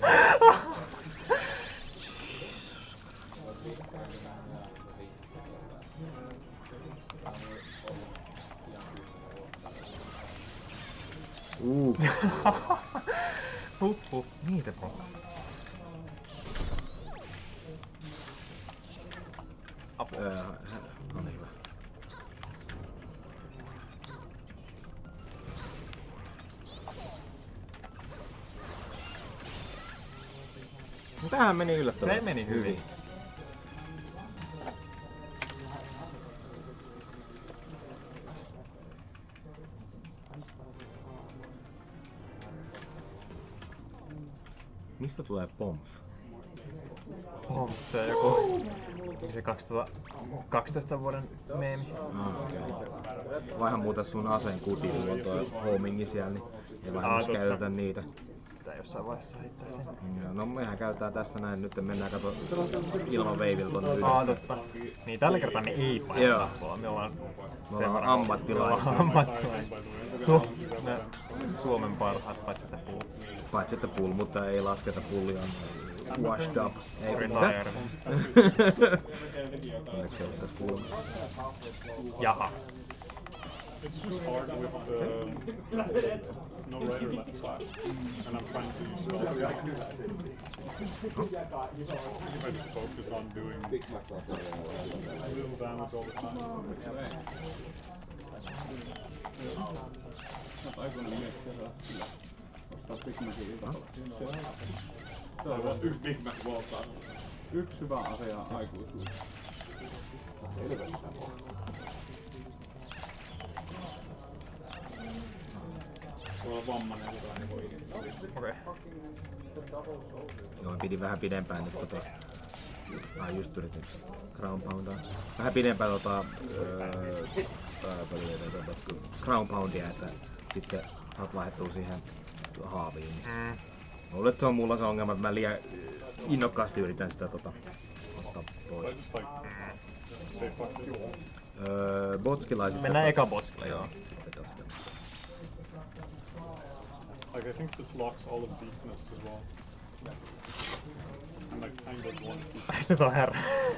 Uh. huh, huh. Niin se on. Apua. Öö, no niin hyvä. No tämähän meni yllättävän. Se meni hyvin. hyvin. Mistä tulee pomf? Pomf, se on joku se kaksituhattakaksitoista vuoden meemi. No, okay. Vaihan muuten sun aseen kutiin, kun on toi homingi siellä, niin ei vähän myös käytetä niitä. Pitää jossain vaiheessa heittää sen. Ja, no mehän käytetään tässä näin, nyt mennään kato ilman veivillä tonne ylös. Aa, totta. Niin tällä kertaa me ei paineta tappoa, me ollaan me ollaan ammattilaisia. ammattilaisia. Su Suomen parhaat, paitsi että pull. Paitsi että pull, mutta ei lasketa pullia. Washed up. Ei Retired. Onneksi se ottais kuullut. Jaha. It's just hard with the no right or left side, and I'm trying to use spell. If I just focus on doing little damage all the time. Yksi Big Mac voltaa. Yksi hyvä ase ja aikuisuus. Voi olla vammainen ja jotain, niin voi ikinä. Okei. Joo, pidin vähän pidempään nyt tota... Ai just yritin Crown Poundaa. Vähän pidempään tota... Öö, Crown Poundia, että sitten saat vaihdettua siihen haaviin. Mm. Luulen, että se on mulla se ongelma, että mä liian innokkaasti yritän sitä tota... ottaa pois. just like stay flexible. Öö, botskilaiset. Mennään eka botskille, joo. Otetaan sitä. Like I think this locks all of weakness as well. And like kind of one piece. Nyt on herra.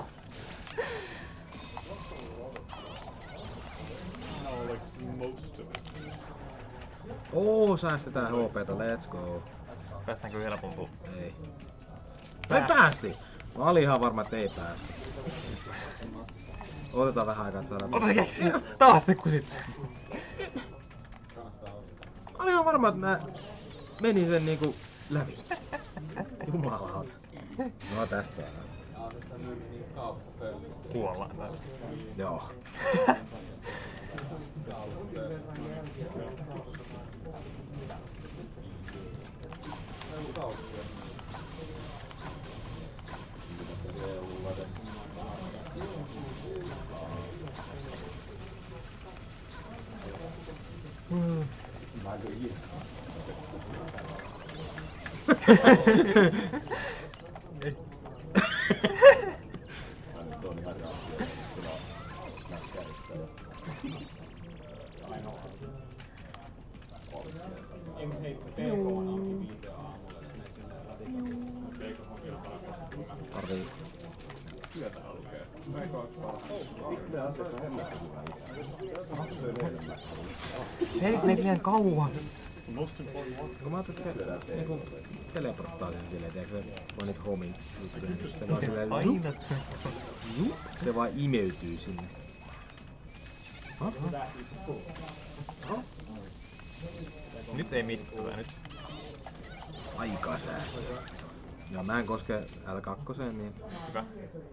No, like most of it. Oo, säästetään H P:tä, let's go. Päästäänkö yhdellä pumpuun? Ei. Ei päästi! Mä olin ihan varma, että ei päästä. Otetaan vähän aikaa, että saadaan... Ota se keksi! Taas se kusit sen! Mä olin ihan varma, että mä menin sen niinku läpi. Jumalauta. No tästä saadaan. Kuollaan täällä. Joo. Mm. Tarvii... Se ei mene liian kauas. Most important one. Kun mä ajattelin, että se niinku teleporttaa sen silleen, tiedätkö se voi niitä homin juttuja, niin se vaan Se silleen aina zup, zup, se vaan imeytyy sinne. Ha? Ha? Nyt ei mistä tulee nyt. Aikaa säästöä. Ja mä en koske L kaksi, niin... Hyvä.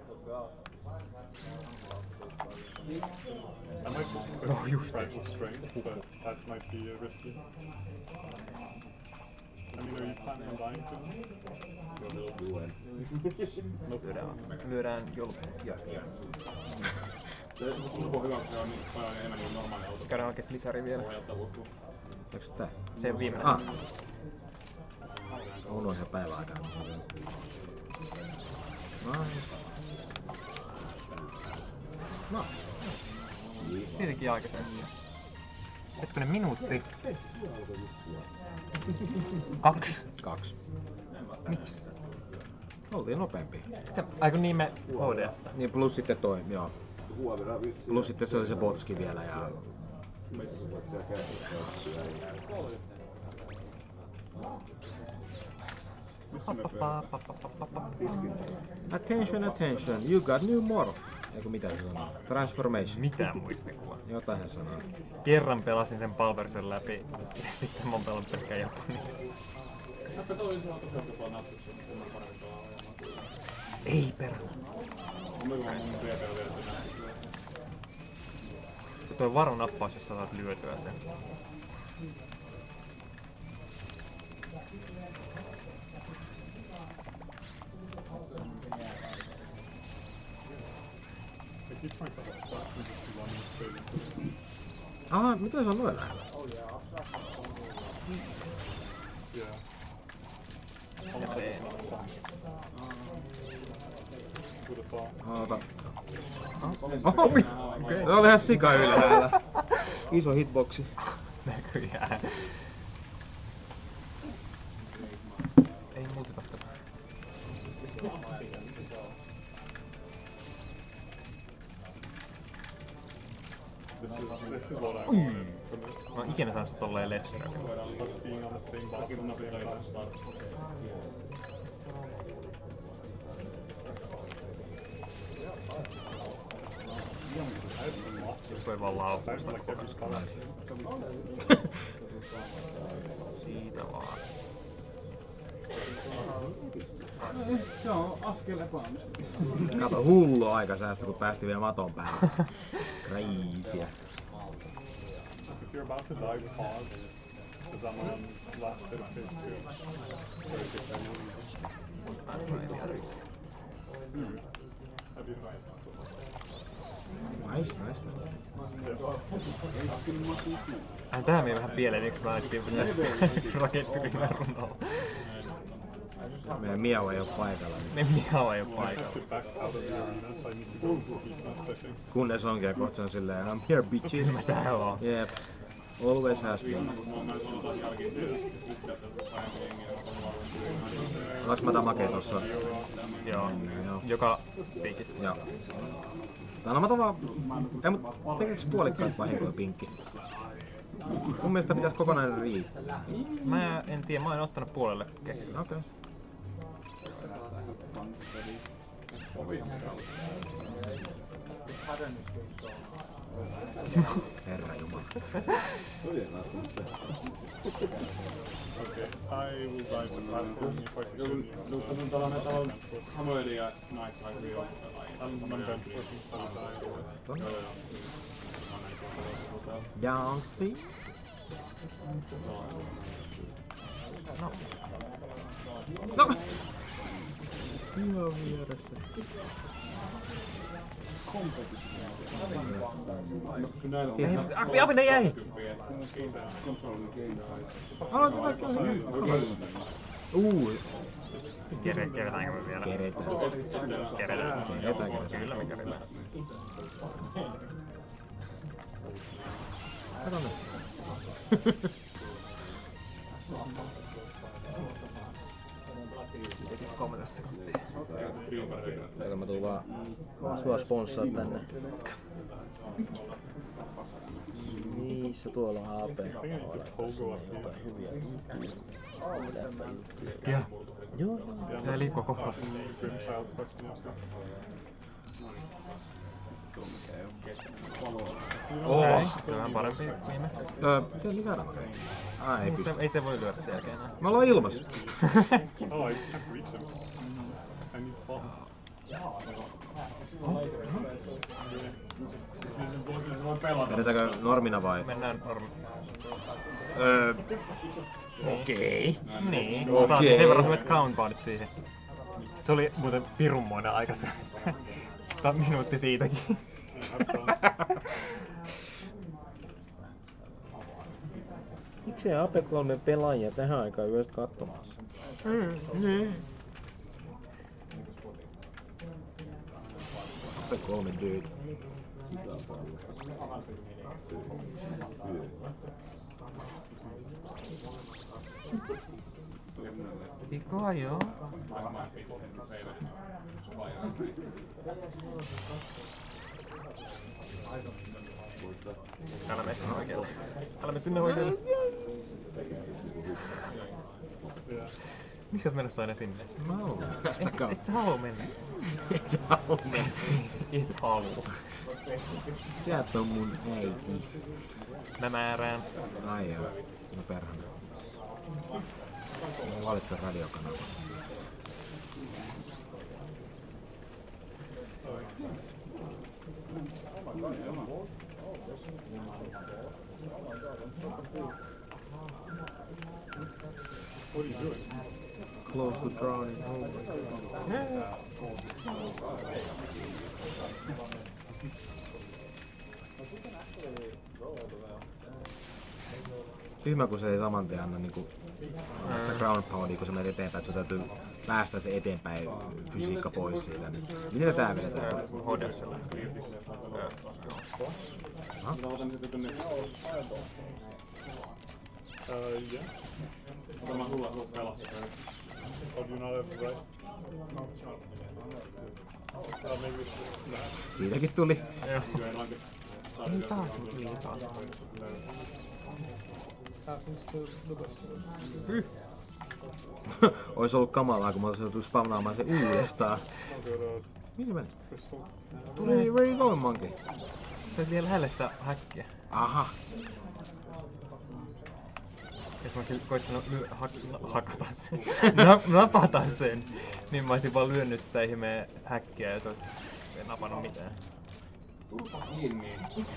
I might just No, just try with strength, but that might be uh, risky. I mean, are you planning on dying too? Lyödään, lyödään jolppu. Käydään oikeesti lisäri vielä. Eikö tää? Se on viimeinen. Ah. On ihan päiväaikaan. Noin. No. Tietenkin aikaisemmin. Hetkonen minuutti. Kaksi. Kaksi. Miksi? Oltiin nopeampia. Aiku niin me H D S. Niin plus sitten toi, joo. Plus sitten se oli se botski vielä ja... Attention, attention, you got new morph. Eiku mitä se sanoo? Transformation. Mitään muistikuva. Jotain hän sanoo. Kerran pelasin sen Palversen läpi ja sitten mä oon pelannut pelkkää Japania. Ei perä. Se toi varonappaus, jos sä saat lyötyä sen. I keep trying to stop and just running straight into it. Aha, mitä se on noin lähellä? Yeah. Ja B. Would have thought. Oota. Oho, mi- okay. Se oli ihan sika ylhäällä. Iso hitboxi. Näköjään. Ei multitaskata. This is, this is what I wanted from this. Mä oon ikinä saanut sitä tolleen Ledströmin. Us being on the same boss at the same time. Jos voi vaan laukusta Like koko every ajan. spell. Siitä vaan. Se on askel epäonnistumista. Kato, hullu aikasäästö, kun päästi vielä maton päälle. Crazyä. If you're about to die, pause. Because I'm on last bit of phase two. So if it's any reason. That'd be nice. Nice, nice. Ai tää meni vähän pieleen, eikö mä laitettiin tästä rakettiryhmän runolla? Meidän Miau ei oo paikalla. Meidän Miau ei oo paikalla. Kunnes onkin ja kohta se on silleen, I'm here bitches. Mä täällä on. Jep. Always has been. Kaks mä damakee tossa. Joo. Joo. Joka piikissä. Joo. Tää on vaan... Ei mut tekeekö puolikkaat vahinkoja pinkki? Mun mielestä pitäis kokonainen riittää. Mä en tiedä, mä oon ottanut puolelle keksin. Okei. Herra Jumala. Okay, I will dive with that if I continue. No, kun tällainen täällä on Samuelin ja Knights aika hyvin I'm going to push Janssi. No. No! Ihan vieressä. Akvi, Avinen jäi! Aloitetaan vaikka hyvin. Uu. Kere, keretäänkö me vielä? Keretään. Keretään. Keretään, keretään. Kyllä me keretään. Kato nyt. kolmetoista sekuntia. Kato, mä tuun vaan sua sponssaa tänne. Missä tuolla on A P? Ja. Joo. Tää liikkuu koko. Oh. Kyllä on parempi viime. Öö, miten lisätä? Ah, ei pysty. Ei se voi lyödä sen jälkeen enää. Me ollaan ilmas. Oh, I can't reach him. I need fall. Edetäänkö normina vai? Mennään normi. Öö... Okei. Niin, Okei. saatiin sen verran hyvät countdownit siihen. Se oli muuten pirunmoinen aika sellaista. Tää on minuutti siitäkin. Miksi ei A P kolme pelaajia tähän aikaan yöstä katsomassa? Mm, niin. A P kolme dude. Pitiköhän joo. Älä mene sinne oikealle. Älä mene sinne oikealle. Miksi oot menossa aina sinne? Mä oon tästä Et, kautta. et sä haluu mennä. Et sä haluu mennä. Et haluu. Sieltä on mun äiti. Mä määrään. Ai joo. No perhana. Mä valitsen radiokanavan. What are you doing? Close to drowning. Oh my god. Tyhmä kun se ei saman tien anna niinku sitä ground poundia, kun se menee eteenpäin, että se täytyy päästä se eteenpäin fysiikka pois siitä. Niin miten tää vedetään? Hodessella. Aha. Uh, yeah. Tämä sulla sulla pelastaa. Oh, do you not have right? Uh, maybe it's that. Siitäkin tuli. Ei taas nyt liikaa. Happens to the best of us. Ois ollut kamalaa, kun mä olisin joutunut spamnaamaan se uudestaan. I'll go to Mihin se meni? Crystal. Tuli, where you going, monkey? Se on vielä lähellä sitä häkkiä. Aha. Jos mä olisin koittanut lyö, hak, hakata sen, na, napata sen, niin mä olisin vaan lyönyt sitä ihmeen häkkiä ja se olisi ei napannut mitään. Turpa kiinni.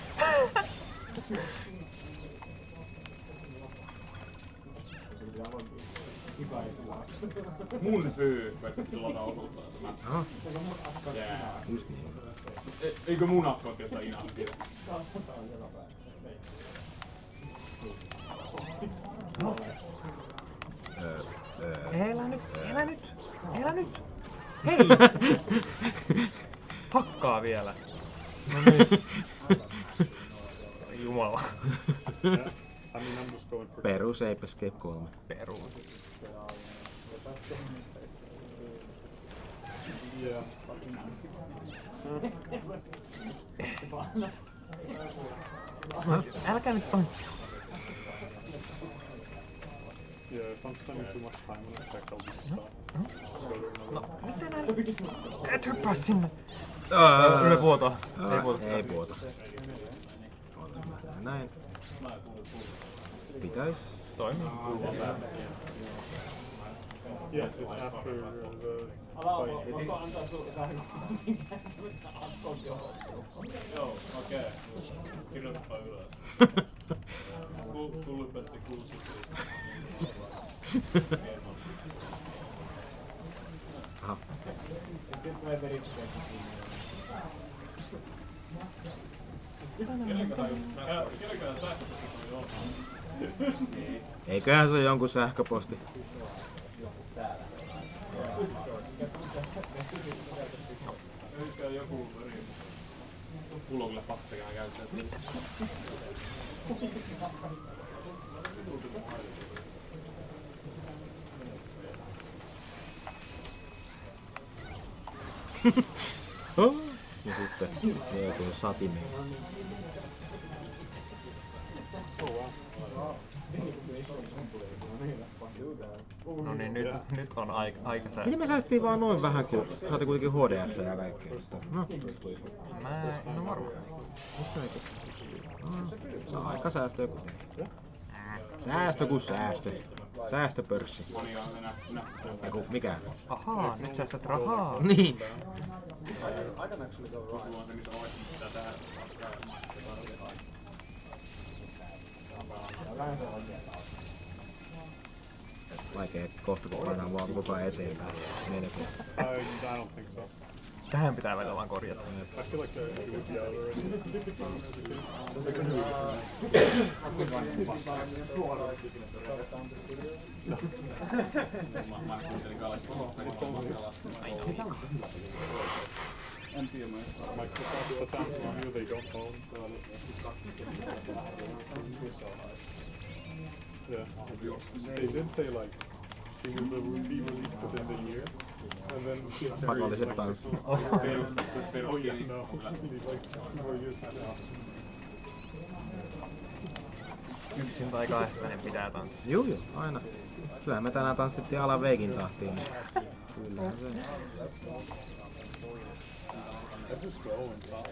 Mun syy, että tuolta osuuttaa se mä. Aha. Jää. Just niin. E- eikö munat oikeastaan oikeastaan inaktiivinen? Öö, öö. Elä nyt, elä nyt! Älä nyt! Hei! Hakkaa vielä! No niin. Jumala. Perus Ape Escape kolme. Perus. Yeah. No, älkää nyt tanssia. Yeah, if I'm spending too much time on a check, I'll just stop. No, nyt enää... Et hyppää sinne! Ää, Ei puhuta. Ei ää, puhuta. Ei puhuta. Näin. Pitäis... Toimii. Yes, it's after the Joo, okei. Kirjoitapa ylös. Kullupetti kuusi. Aha. Kelläkään sähköposti oli ollaan. Eiköhän se ole jonkun sähköposti. Ehkä joku pullolle patteria käyttää. Oh. Ja sitten joo, tuo satimi. No niin, nyt, nyt on aika, aika säästö. Miten me säästiin vaan noin vähän, kun saatiin kuitenkin H D S ja kaikkea? No. Mä en ole varma. Missä eikä pystyy? No, saa aika säästöä kuitenkin. Säästö kun säästö. Säästöpörssi. Eiku, mikä? Ahaa, nyt säästät rahaa. Niin. Vaikea kohta, kun painaa vaan koko ajan eteenpäin. Melkein. I, I don't think so. Tähän pitää välillä vaan korjata. I feel like uh, it would be out Microsoft, the Samsung here, they don't own. Yeah, they did say like it will be released within the year, and then Pakolliset tanssit. oh yeah, no, like four years now. Yksin tai kahdestainen pitää tanssia. Juu juu, aina. Kyllähän me tänään tanssittiin Alan Waken tahtiin. Kyllähän se. I just go and talk.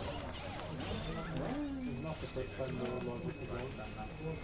It's not the first time they were logic to go.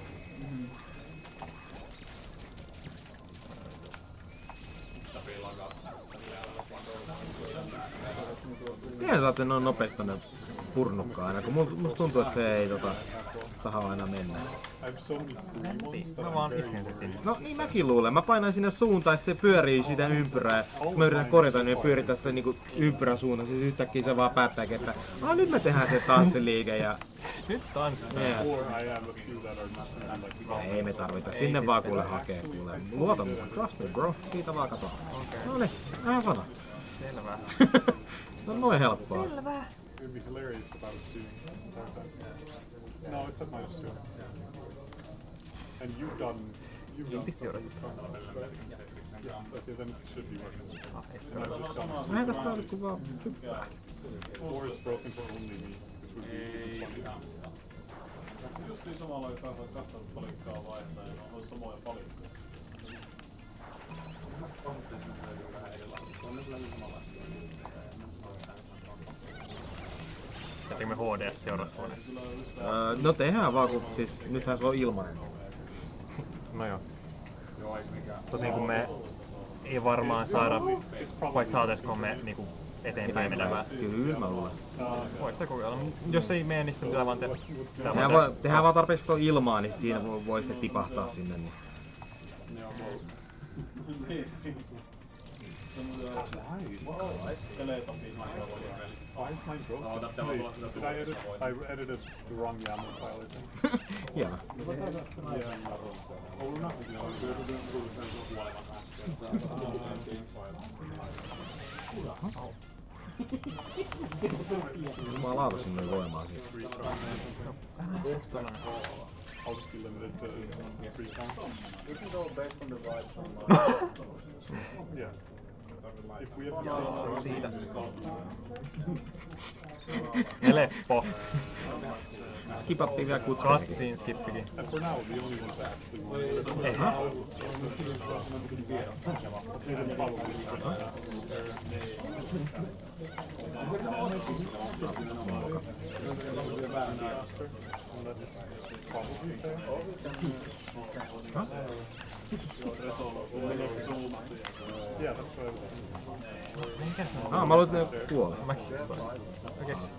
Miten sä oot sen noin nopeasti tonne purnukkaan aina, kun mul- musta tuntuu, että se ei tota, tahaa aina mennä. I have so many free ones that Mä I'm vaan very isken se sinne. No niin mäkin luulen. Mä painan sinne suuntaan, sit se pyörii sitä ympyrää. Sit mä yritän korjata, niin me pyöritään sitä niinku ympyrän suuntaan. Siis yhtäkkiä se vaan päättääkin, että ah, nyt me tehdään se tanssiliike ja... Nyt tanssi. Yeah. Or I have a few that are not like No, ei me tarvita. Sinne vaan kuule hakee kuule. Luota mua. Trust me bro. Siitä vaan kato. No niin, vähän sana. Selvä. Se on noin helppoa. Selvä. it would be hilarious if I was doing that. No, it's at minus two. And you've done you've done Pisti something odottaa. with Chrome, right? Yeah, okay, then it should be working. Ah, ei sitä And I've ole. just done Vähän tästä oli kun vaan... or it's broken for only me, which would be even funnier. Justiin samalla aikaa voit katsonut palikkaa vaihtaa ja on samoja palikkoja. Jätimme H D S seuraavassa huoneessa. Öö, no tehdään vaan, kun siis nythän se on ilmanen. No joo. Tosin kun me ei varmaan saada, vai saataisko me niinku eteenpäin menemään. Kyllä mä luulen. Voi sitä kokeilla. Jos ei mene, niin sitten pitää vaan tehdä. Tehdään vaan, tehdään vaan tarpeeksi tuo ilmaa, niin sit siinä voi, voi sitten tipahtaa sinne. Niin. Five time growth. Wait, did I edit? I edited the wrong YAML file, I think. Hieno. Mä laavasin noin voimaa siitä. I'll just be limited to three times. We can go based on the vibes on Yeah. If we have Siitä. Eleppo. Skipattiin vielä kutsunekin. Cutscene skippikin. And for now, the only ones that actually want to Ei. Yeah, that's what I was Ah, mä luulen, että ne kuolee. Mäkin. Mä keksin.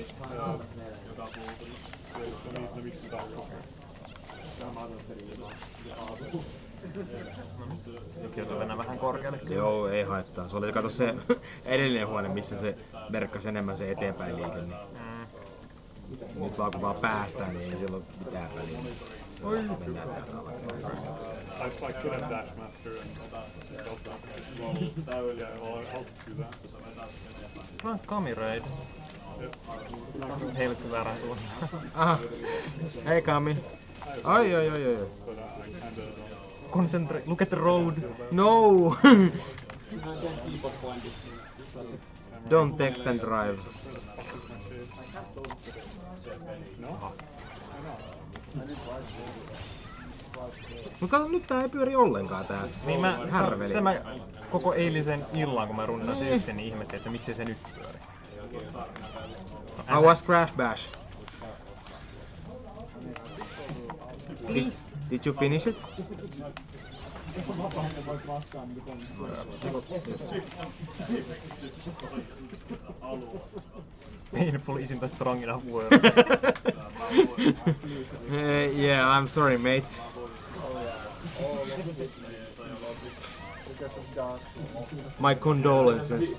Jokin mennään vähän korkealle. Joo, ei haittaa. Se oli kato se edellinen huone, missä se merkkasi enemmän se eteenpäin liike. Niin. Mm. Nyt vaan kun vaan päästään, niin ei sillä ole mitään väliä. Oi! Mennään täältä alas. I, I could have Dash Master and helped out. Well, yeah, well, I'll do that. No, Kami-raid. Helkky väärän suun. Aha. Hei Kami. Ai ai ai ai. But uh, I kinda... Concentrate, look at the road. No! Don't text and drive. No? Mut kato, nyt tää ei pyöri ollenkaan tää Niin mä, härveli. sitä mä koko eilisen illan, kun mä runnasin yksin, niin ihmettelin, että miksi se nyt pyöri. How was Crash Bash? Did, did you finish it? Painful isn't a strong enough word. uh, yeah, I'm sorry, mate. My condolences.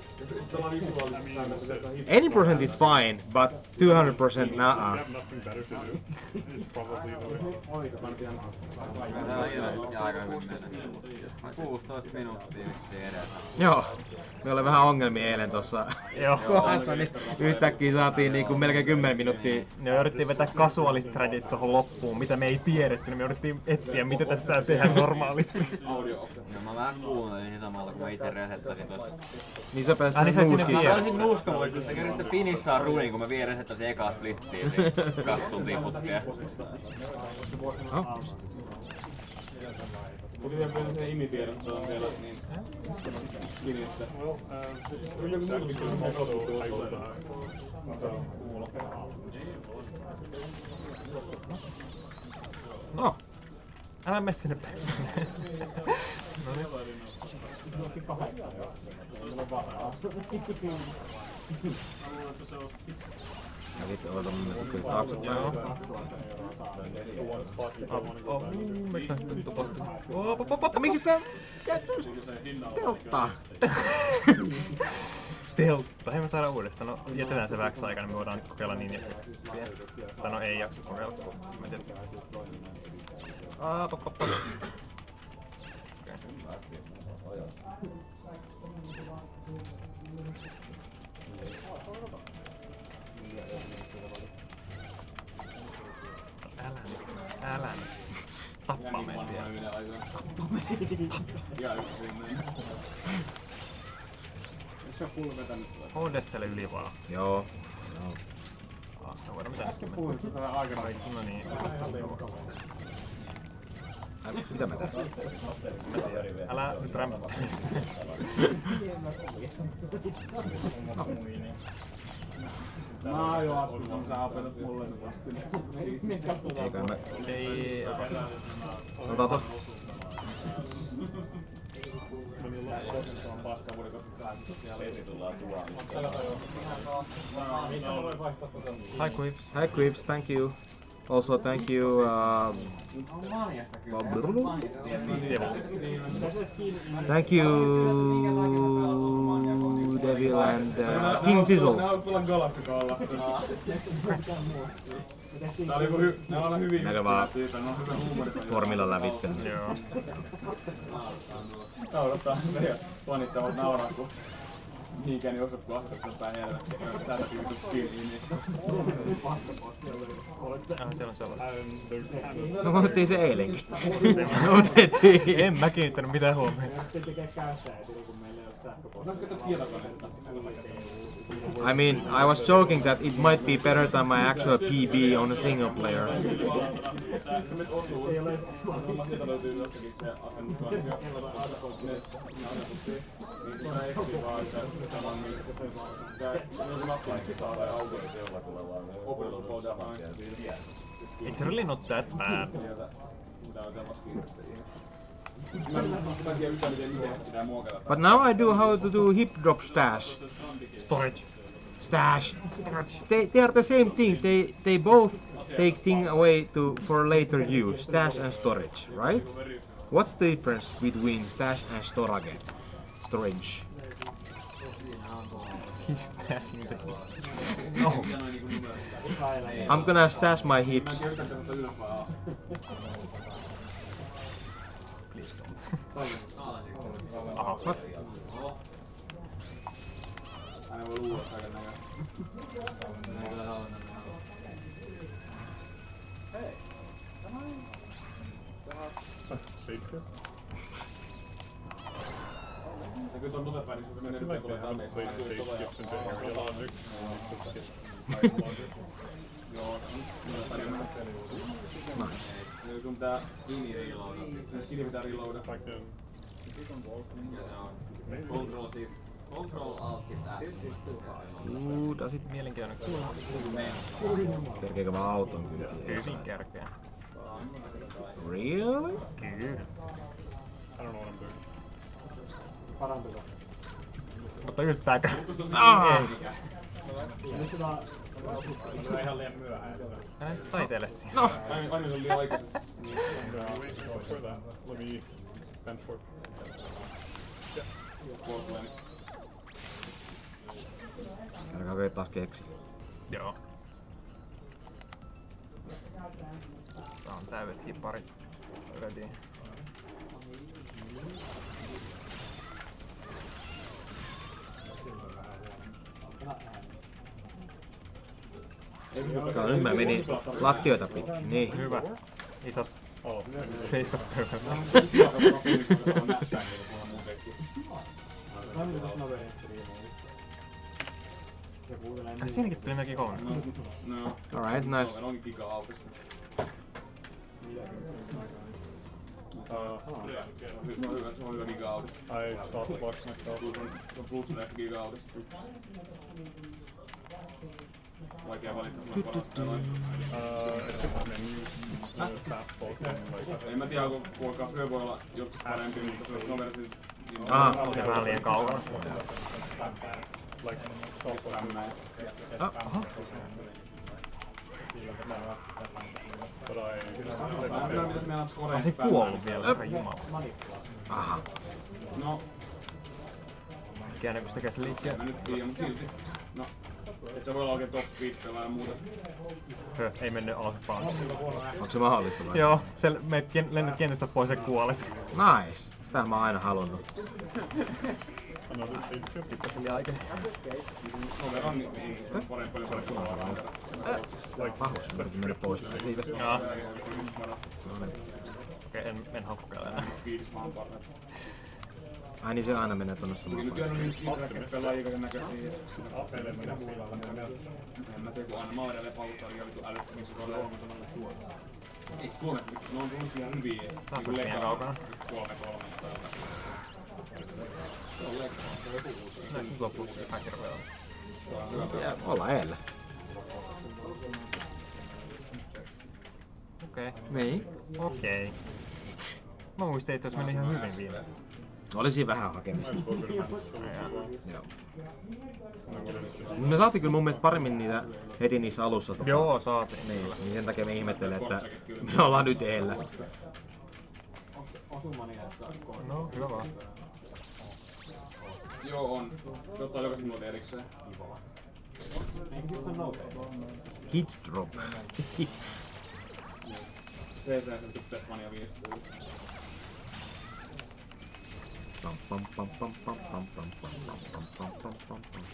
eighty percent is fine, but two hundred percent nah. I have nothing better to do. It's probably the Ja aika hyvin menee. kuusitoista minuuttia vissiin edetä. Joo, me oli vähän ongelmia eilen tossa Joo. kohdassa, niin yhtäkkiä saatiin niinku melkein kymmenen minuuttia. Ne yritettiin vetää casualistradit tohon loppuun, mitä me ei tiedetty, niin me yritettiin etsiä, mitä tässä pitää tehdä normaalisti. No mä vähän kuuntelin niin samalla, kun mä ite resettasin tossa. Niin sä pääsit Ai niin sä et sinne nuuskista. Mä olisin nuuskalla, kun te käsitte finissaa runin, kun mä vielä resettasin ekaa splittiin, niin kaksi tuntia putkea. Oh. Tuli vielä se imitiedot, se on vielä niin kirjasta. Well, uh, it's three exactly because I'm also able to No. Älä mene sinne päin. No niin. Ja sitten odotan kyllä taaksepäin. Joo. the one spot if I want to go Oh, back. miksi tää nyt tapahtuu? Oh, pop, pop, pop. Miksi tää käyttäis telttaa? Teltta. Hei, me saadaan uudestaan. No, jätetään se vähäksi aikaa, niin me voidaan kokeilla niin ja tai no ei jaksa kokeilla. Mä en tiedä. Ah, pop, pop, pop. Älä nyt, älä nyt. Tappa meitä vielä. Hodesselle yli vaan. Joo. Joo. Ah, no voidaan mitä nytkin mennä. No niin. Ai, mitä mä tässä? Älä nyt rämpättele. Mä oon jo Arttu, kun sä opetat mulle nyt vasti. Eikä mä... Ei... Otetaan tosta. Hi Quips. Hi Quips, thank you. Also, thank you. Uh, thank you, Devil and uh, King Sizzles. Näkö vaan formilla lävitse. Joo. Naurattaa meidän fanittavat nauraa, kun mihinkään ei osattu asettaa päin helvettiä. Täältä piirtu kiinni. Ah, siellä on sellainen. No me otettiin se eilenkin. Me otettiin. En mä kiinnittänyt mitään huomioon. I mean, I was joking that it might be better than my actual P B on a single player. It's really not that bad. But now I do how to do hip drop stash. Storage. Stash. They, they are the same thing. They they both take thing away to for later use. Stash and storage, right? What's the difference between stash and storage? Storage. He's stashing the hips. No. I'm gonna stash my hips. Please don't. Aha. What? Aina voi luulla kaiken näköistä. Hei! Tämä on... Shakespeare? Ja kyllä tuon nopepäin, niin se menee nyt tulee tänne. Joo, nopepäin on nähtänyt. Eli sun pitää skini reloada. Skini pitää reloada. Control shift. Control alt shift S. Ooh, does it Mielenkiintoinen. kerkeekö vaan auton kyllä? Hyvin kärkeä. Really? Kyllä. I don't know what I'm doing. Parantuko? Mutta yltääkö? Ah! Mä ihan liian myöhään. Älä taiteelle siinä. No! Aina se oli aikaisin. For that, let me bench work. Älkää oikein taas keksi. Joo. Tää on täydet hipparit. Ready. Kato, nyt mä menin lattioita pitkin, niin. Hyvä. Isot seistä pöydällä. Ai siinäkin tuli melkein kolme. No. Alright, nice. Onkin giga autista. Uh, Se on hyvä, se on hyvä giga autista. I softbox myself. Se on plus ehkä giga autista. Vaikea valita sulla parasta vai? Uh, it's just menu. Uh, fastball and like that. En mä tiedä, kun kuulkaa syö voi olla joskus parempi, mutta se olisi nopeasti... Ah. Se vähän liian kaukana. Like softball. Ah, aha. But I... Mä pitäis mennä skoreen On se kuollut vielä, herra jumala. Aha. No, Käännä kun se tekee sen liikkeen. mä nyt tiedän, mut silti. No, et sä voi olla oikein top viisi pelaa ja muuta. Höh, ei mennyt alas bounce. Onko se mahdollista vai? Joo, sä menet ken- lennät kentästä pois ja kuolet. Nice. Sitä mä oon aina halunnut. Another Shakespeare. Sitten se oli aika. Sen verran niin ei se on parempi paljon paljon kuin ollaan. Like, Vahvuus, mä yritin mennä pois siitä. Joo. Okei, en, en halua kokeilla enää. Viidis vaan parhaat. Ai niin se aina menee tonne samaan Nykyään on paikkaan. niin kiinteä pelaajia kaiken näköisiä. Apelle menee piilolla. En mä tiedä, kun aina mä oon edelleen paluuttaa vittu älyttömissä koleilla. Ei Suomessa, ne on tullut ihan hyviä. Taas on liian kaukana. Kolme kolme täältä. Se on lekkaa, se on joku uusi. Näin nyt loppuu ihan hirveellä. Ja olla eellä. Okei. Niin. Okei. Mä muistin, että olisi mennyt ihan hyvin viime. Olisi vähän hakemista. Jaa. Joo. Me saatiin kyllä mun mielestä paremmin niitä heti niissä alussa. Tota. Joo, saatiin. Niin, niin sen takia me ihmettelen, että me ollaan nyt eellä. No, hyvä vaan. Joo, on. Se ottaa jokaisen muoto erikseen. Hit drop. C C sen pisteet mania viistoja. Pam pam pam pam pam pam pam pam pam pam pam pam pam.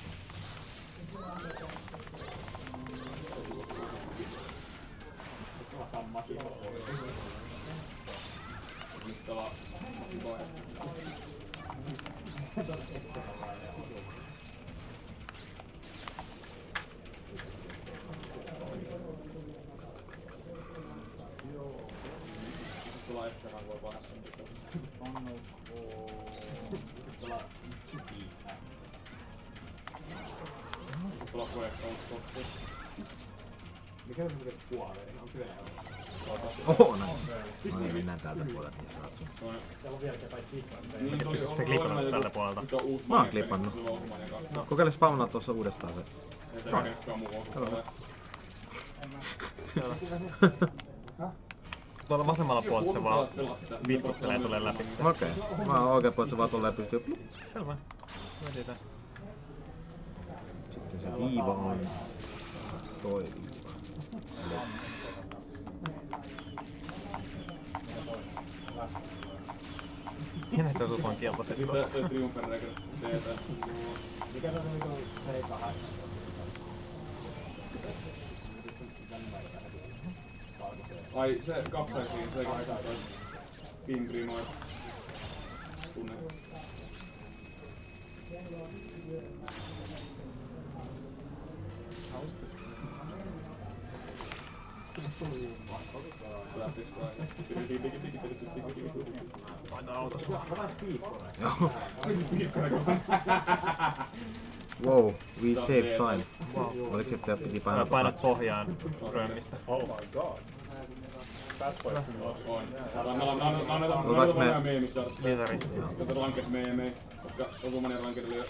Mikä on semmoinen puoleen? Onko se Venäjä? Oho, no. No niin, mennään täältä puolelta, niin saat sun. Täällä on vieläkin jotain klippaa. Niin, pystytkö klippannut tältä puolelta? Mä oon klippannut. No. Kokeile spawnaa tuossa uudestaan se. Tuolla vasemmalla puolella se vaan vitkuttelee ja tulee läpi. Okei. Okay. Mä oon oikein puolella se vaan tulee pystyy. Selvä. Mietitään. Sitten se viiva on toi viiva. Tiedän, että se osuu vaan keltaiset tossa. Mikä se on niinku C kahdeksan? Ai se kapsaisiin, se kahdeksan Pingrimoid. Tunne. Paina autossa. Joo. Wow, we saved time. Wow. Oliko sitten piti painaa? Painat pohjaan römmistä. Oh my god. That's why it's On. Mä annetaan vähän meemistä. Lisäri. Tätä rankkeet meemei, koska Osumanian rankkeet oli jo...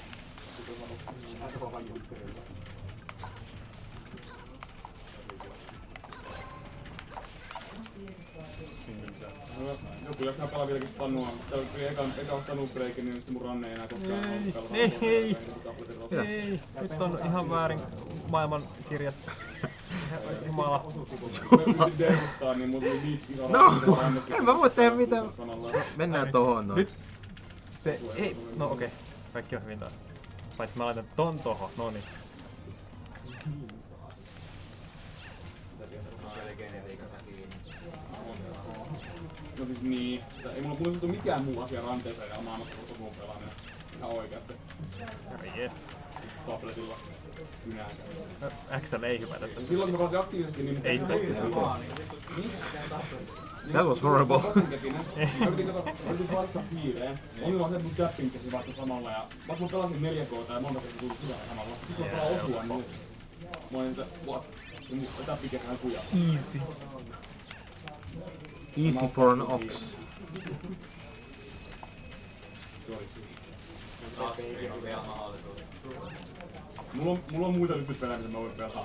Joku jaksaa pelaa vieläkin Tannua. Täällä oli ekan, ekan Tannun breikin, niin sitten mun ranne ei enää koskaan ollut pelata. Ei, ei, ei. Nyt on ihan väärin maailmankirjat. Jumala. Mä yritin deustaa, niin mulla tuli viisi ihan No, en mä voi tehdä mitään. Mennään tohon noin. Nyt se ei... No okei. Okay. Kaikki on hyvin taas. Paitsi mä laitan ton tohon. Noniin. No siis niin, ei mulla mulla ole mikään muu asia ranteeseen ja maailmassa kuin Osumun pelaaminen. Ihan oikeasti. Jees. Tabletilla. Kynääkään. X L ei hypätä tässä. Silloin kun mä pelasin aktiivisesti, niin... Ei sitä. That was horrible. Mä yritin kato, mä yritin vaihtaa piireen. Ongelma on se, että mun tapping kesi vaihtoi samalla ja vaikka mä pelasin neljä K ja monta kertaa tuli hyvää samalla. Sitten mä pelaan Osua, niin mä olin, että what? Ja mun tapping kesi ihan kujaa. Easy. Easy for an ox. Se oli siitä. Mulla on, mulla on muita ykköspelejä, mitä mä voin pelata.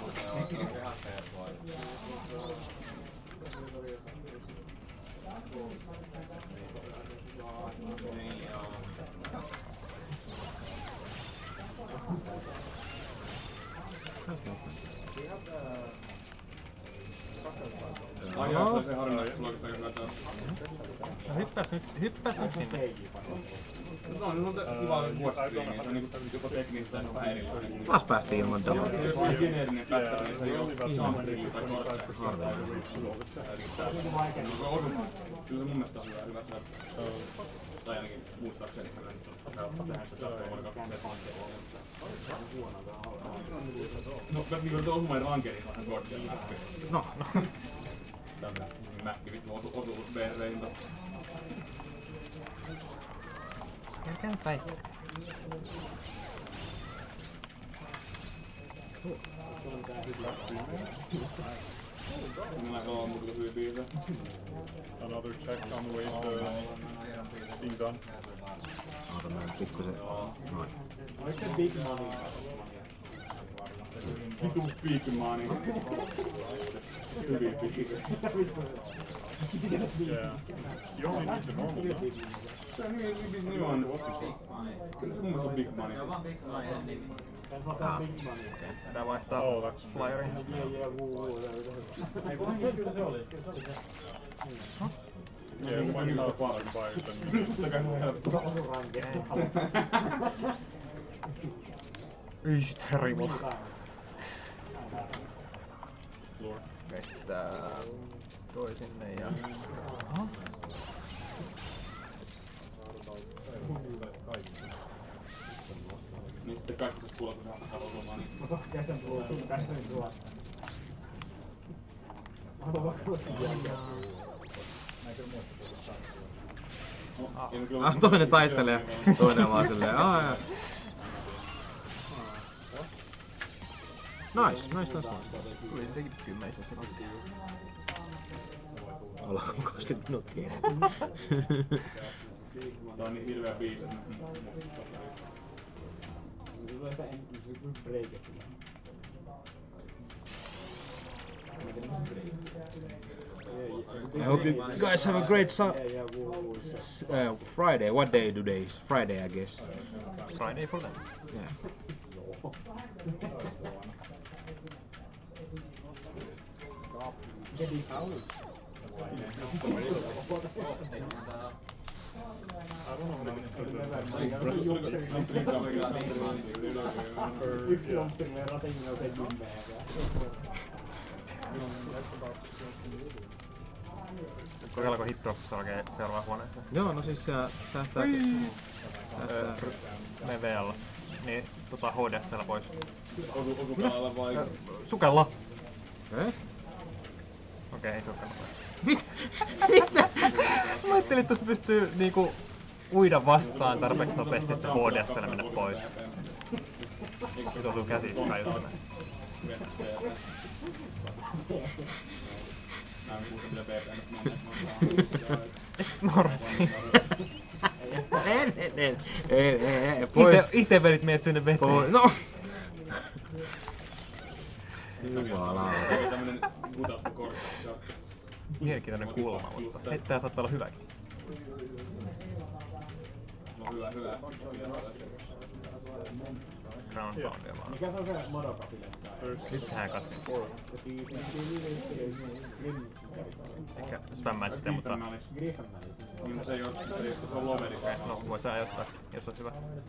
Ai jaa, se oli se harvinainen, että sulla oikeastaan hyvä taas. No hyppäs nyt, hyppäs nyt sinne. No on nyt kiva vuosistriimi, se on niinku jopa teknistä ja vähän erilainen. Taas päästiin ilman double. Se on vähän geneerinen pättä, niin se ei ole jumprilli tai korkeasti. Se on osuma. Kyllä se mun mielestä on hyvä, hyvä se. Tai ainakin muistaakseni, että nyt on tehdä se tappaa vuonna kaksituhattaseitsemäntoista. No, niin kuin se osumainen rankeri on ihan korkealla mäkki. No. Tämmönen mäkki vittu osu, osu B-reinta. Älkää nyt väistä. Minä kalaan muuta kuin hyviä biisejä. Another check on the way to being done. Oota mä nyt pikkusen. Noin. Oliko se Big Money? Vitu piikmaani. Hyviä piikkiä. Yeah. You only need the normal now. Se on niin, niin on. Kyllä se mun mielestä on Big Money. Pitää vaihtaa Oh, that's flyerin. Yeah, when you have fun, buy it then. Yht, rimu. Lord. Pestää toi sinne ja... Aha. Niin sitten kaikki se kuulla, kun ne haluaa lomaa, niin... Käsän tuloa, käsän tuloa. Haluan vakavasti jälkeen. Ah, toinen taistelee, toinen vaan silleen, aah ja... Nice, nice, nice, nice. Tuli sittenkin kymmenisen sekuntia. Ollaanko kaksikymmentä minuuttia? Tää on niin hirveä biisi. I hope you guys have a great su uh, Friday. What day today is? Friday, I guess. Friday for them. Yeah. Yksi on silleen ratingin oikein jummeja. Kokeillaanko hitdropista oikein seuraavaan huoneeseen? Joo, no siis siellä säästää... Öö, mene V L. Niin, tota H D S:llä pois. Osukalalla vai? Öö, Sukella! Eh? Okei, ei sukella pois. Mit? Mitä? Mä ajattelin, että tuossa pystyy niinku uida vastaan tarpeeksi nopeasti sitten H D S:llä mennä pois. Nyt osuu käsi kaiuttamään. Morssi. En, en, en. En, en, en. Pois. Ite, ite vedit meidät sinne veteen. Pois. No. Jumalauta. Tämmönen gutattu kortti. Mielenkiintoinen kulma, mutta hei, tää saattaa olla hyväkin. No hyvä, hyvä. Ground poundia vaan. Mikä se on se Madokapille? Nyt tehdään katsin. Ehkä spämmäät sitä, mutta... Niin se ei oo, se ei oo, se on loveri. Okei, no voi sä ajoittaa, jos on hyvä.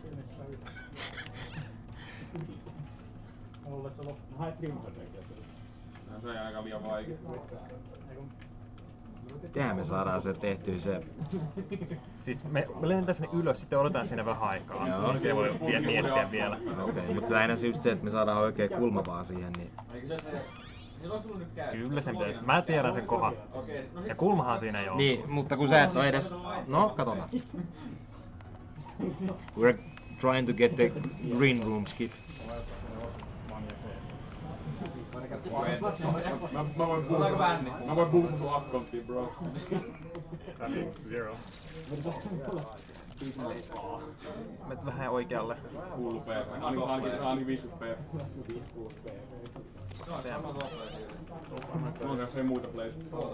Luulen, että se on... No haet Crimson-rekiä. Se on aika liian vaikea. Mitenhän me saadaan se tehtyä se... Siis me, me lennetään sinne ylös, sitten odotetaan siinä vähän aikaa. Joo. Niin se voi vie- miettiä vielä. Okei, okay, mutta lähinnä se just se, että me saadaan oikein kulma vaan siihen, niin... Kyllä sen pitäisi. Mä tiedän sen kohan. Ja kulmahan siinä ei oo. Niin, mutta kun sä et oo edes... No, katsotaan. We're trying to get the green room skip. Mä, mä voin puhua. Mä voin puhua sun akkonttiin, bro. Zero. Menet vähän oikealle. Kuulu P. Ainakin ainakin ainakin viisikymmentä P. Mulla kanssa ei muuta place.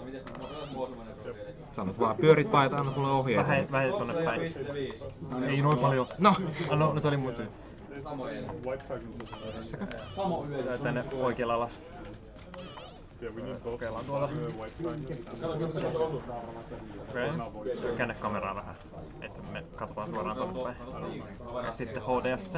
Sanot vaan, pyörit vaan, että anna mulle ohjeita. Vähän, vähän tonne päin. Ei noin paljon. No! Ah, no, no se oli mun syy. White fragment. Tää tänne oikealle alas. Yeah, we need both. Kokeillaan tuolla. Uh, white fragment. Okei. Käännä kameraa vähän, että me katsotaan suoraan tonne päin. Ja sitten H D S.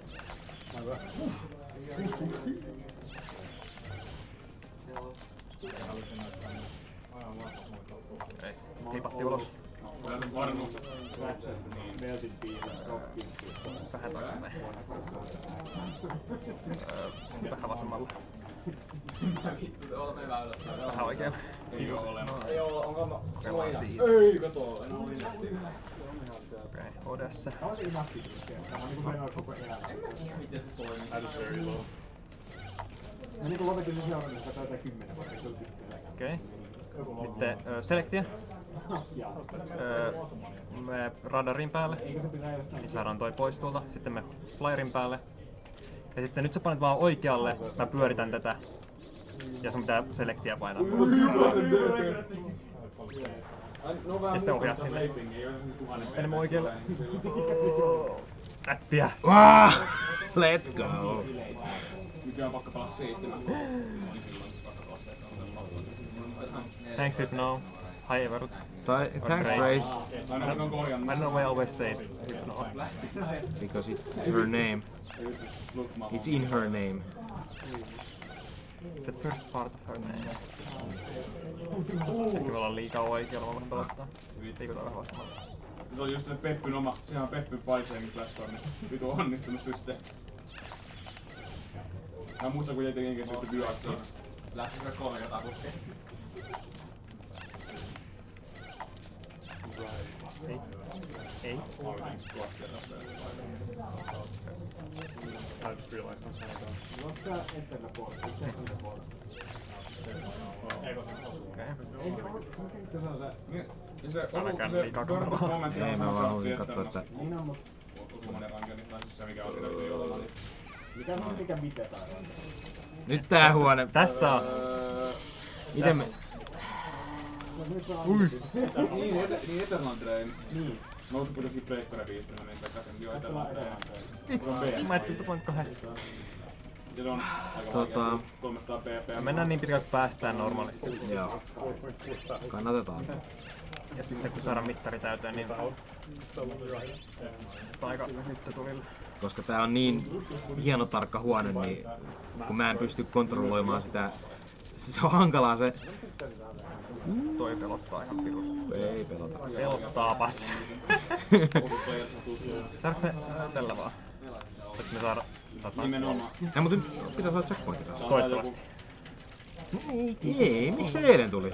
Okei, klipatti ulos. Vähän taaksepäin. Öö, vähän vasemmalle. Vähän oikealle. Kokeillaan siitä. Ei, kato. En oo niin. Okei, H D S. That is very low. Mä niinku lopetin sen seuraavan, että taitaa kymmenen vaikka se on kymmenen. Okei. Sitten ö, selektiä. Öö, me radarin päälle. Niin saadaan toi pois tuolta. Sitten me flyerin päälle. Ja sitten nyt sä painat vaan oikealle, mä pyöritän tätä. Ja sun pitää selektiä painaa. Ja sitten ohjaat sinne. Enemmän oikealle. Nättiä. Ah, let's go! Mikä on pakko palaa seitsemän. Thanks Hypno. Hi Everut. Thanks Grace. I don't know why I always say Hypno. Because it's her name. It's in her name. It's the first part of her name. Ehkä me ollaan liikaa oikealla, mä voin pelottaa. Liikutaan vähän vasemmalla. Se oli just se Peppyn oma, sehän on Peppyn Paiseenkin platformi. Vitu onnistunut systeemi. Mä muistan kun jätin enkä sitten vyöksi. Lähtikö kolme jotain putkeen? Ei. Ei. I just realized I'm kind of done. Älkää liikaa kameraa. Ei, mä vaan halusin katsoa, että... Nyt tää huone. Tässä on. Miten me... Ui! Niin, niin Eternal Drain. Niin. Mä uskon kuitenkin Breakcore viisi, niin menin takaisin jo Eternal Drain. Mä ajattelin, että sä voit kahdesta. Ja se on aika Tota... vaikea. kolmesataa ppm. Mennään niin pitkälle, kun päästään normaalisti. Joo. Kannatetaan. Ja sitten kun saadaan mittari täyteen, niin aika nyt tulille. Koska tää on niin hieno tarkka huone, niin kun mä en pysty kontrolloimaan sitä, se on hankalaa se. Toi pelottaa ihan pirusti. Ei pelota. Pelottaapas. Saadaanko me tällä vaan? Voitko me saada... Nimenomaan. Ei, mutta nyt pitää saada checkpointti taas. Toivottavasti. Ei, miksi se eilen tuli?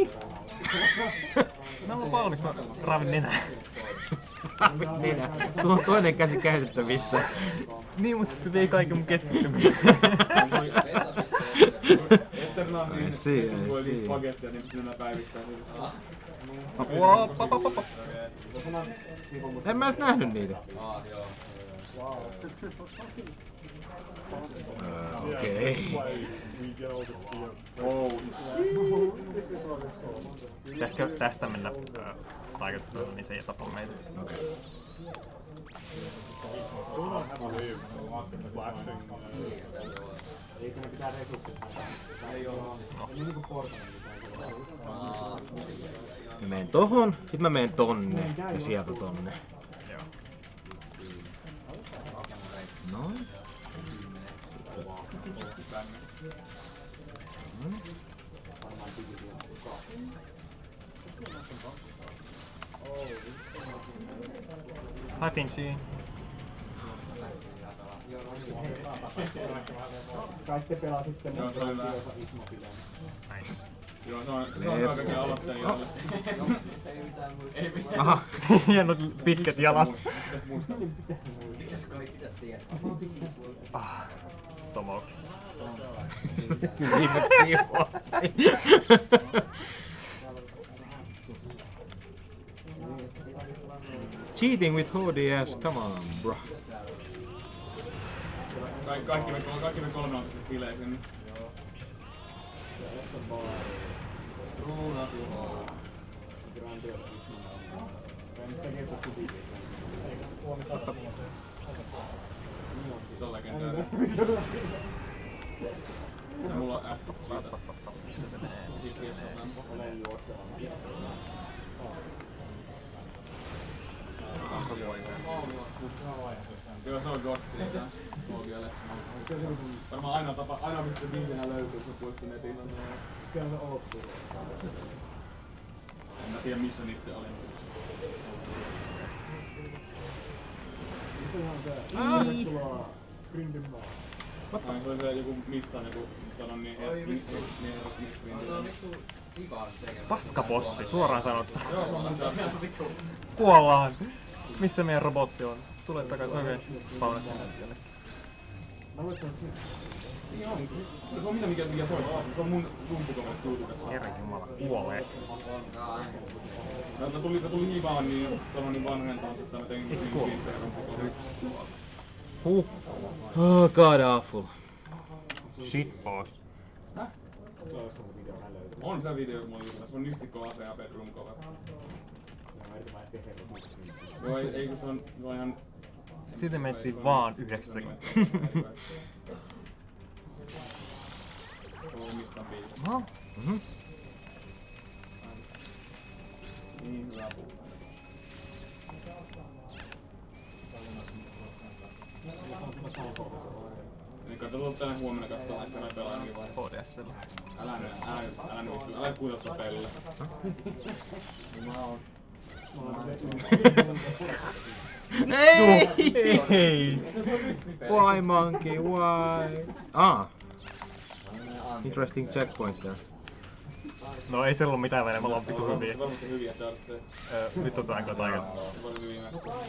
Mä oon valmis, mä raavin nenää. Raavin nenää? Sulla on toinen käsi käytettävissä. Niin, mutta se vei kaiken mun keskittymisen. Eternal niin, see, kun voi see. niitä paketteja, niin sitten nämä päivittää siitä. En mä edes nähnyt niitä. Uh, okei. Pitäisikö tästä mennä taikattua, niin se ei tapa meitä. Okei. Mä menen tohon, sit mä menen tonne ja sieltä tonne. Noin. Hi Pinchy. Kai te pelasitte Joo, se on hyvä. Nice. Joo, se on se on kaiken aloittajalle. Aha. Hienot pitkät jalat. Ah, Tomo. Kyllä viimeksi siivoasti. Cheating with H D S, come on bro. Kaik, kaikki me, kaikki me kolme on tässä bileihin. Se on legendaari. Ja mulla on F siitä. Joo, se on God siitä. Varmaan ainoa tapa, ainoa mistä se viidenä löytyy, kun puistu netin on se on se Oottu. En mä tiedä missä niitä se oli. Se on se tervetuloa Grindelwald. Ai se oli se joku mistä joku sanon niin niin niin Paskapossi, suoraan sanottuna. Joo, Kuollaan. Missä meidän robotti on? Tule takaisin. Okei, okay. Spawna sinne jonnekin. Mä luulen, että se on. Se on mitä mikä mikä soittaa. Se on mun rumpukomeessa tuutukassa. Herra jumala, kuolee. No, no tuli, se tuli niin vaan niin, sanon niin vanhentaan, että mä tein Eiks se kuollut? rumpukomeessa. Huh. Oh, god awful. Shitpost. On se video, kun mulla on se on nistikko ase ja bedroom cover. Joo, ei, ei kun se on, se on ihan... Siitä mentiin vaan yhdeksänkymmentä. Omistan biisin. No. Mhm. Niin hyvä puhua. Niin katsotaan tänä huomenna katsotaan, että näin pelaa ainakin vai? H D S L. Älä nyt, älä nyt, älä nyt vittu, älä kuita sitä pelle. Mä oon... Ei! Ei! Why monkey, why? Ah! Interesting checkpoint there. No ei siellä oo mitään väliä, me ollaan vittu hyviä. Varmasti hyviä chartteja. Öö, nyt otetaan kyllä taikaa. Varmasti hyviä.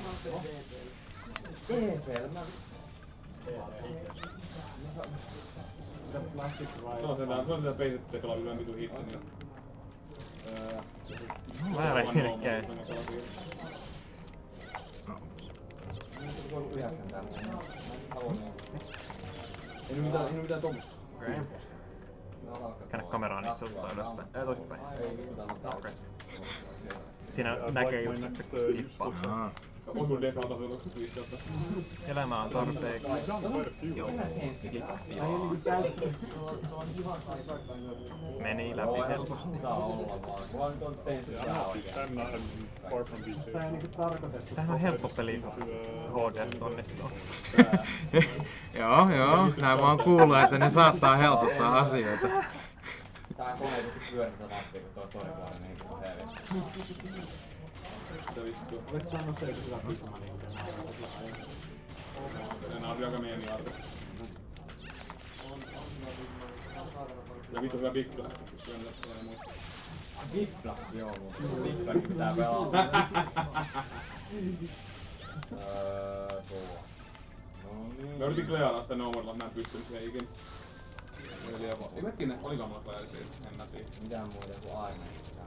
Se on sitä, se on sitä basic, että pelaa yhden vitun hitti, niin... Mä en sinne käy. Ei nyt mitään, ei nyt mitään tommoista. Okei. Käännä kameraan itse ottaa ylöspäin. Ei toisinpäin. Okei. Siinä näkee just, että se tippaa. Ah. Osun defa on tasolla kaksikymmentäviisi jotta. Elämä on tarpeeksi. Meni läpi helposti. Tämähän on helppo peli H D S onnistua. Joo, joo. Näin mä oon kuullut, että ne saattaa helpottaa asioita. Tää kone tietysti pyörittää nappia, kun toi storyboard niin kuin helvetti. Mitä vittua? Olet sanoo se, että sillä pisama niinku tänään. Tänään on aika mieni arvo. Ja vittu hyvä Big Blast, kun syönnät tulee muuta. Big Blast, joo, mutta Big Blast pitää pelata. Öö, tuo. No niin. Mä yritin klearaa sitä No More, mä en pystynyt siihen ikinä. Oli liian vaan. Hetkinen, olikaan mulla kleari siinä? En mä tiedä. Mitään muuta kuin aina.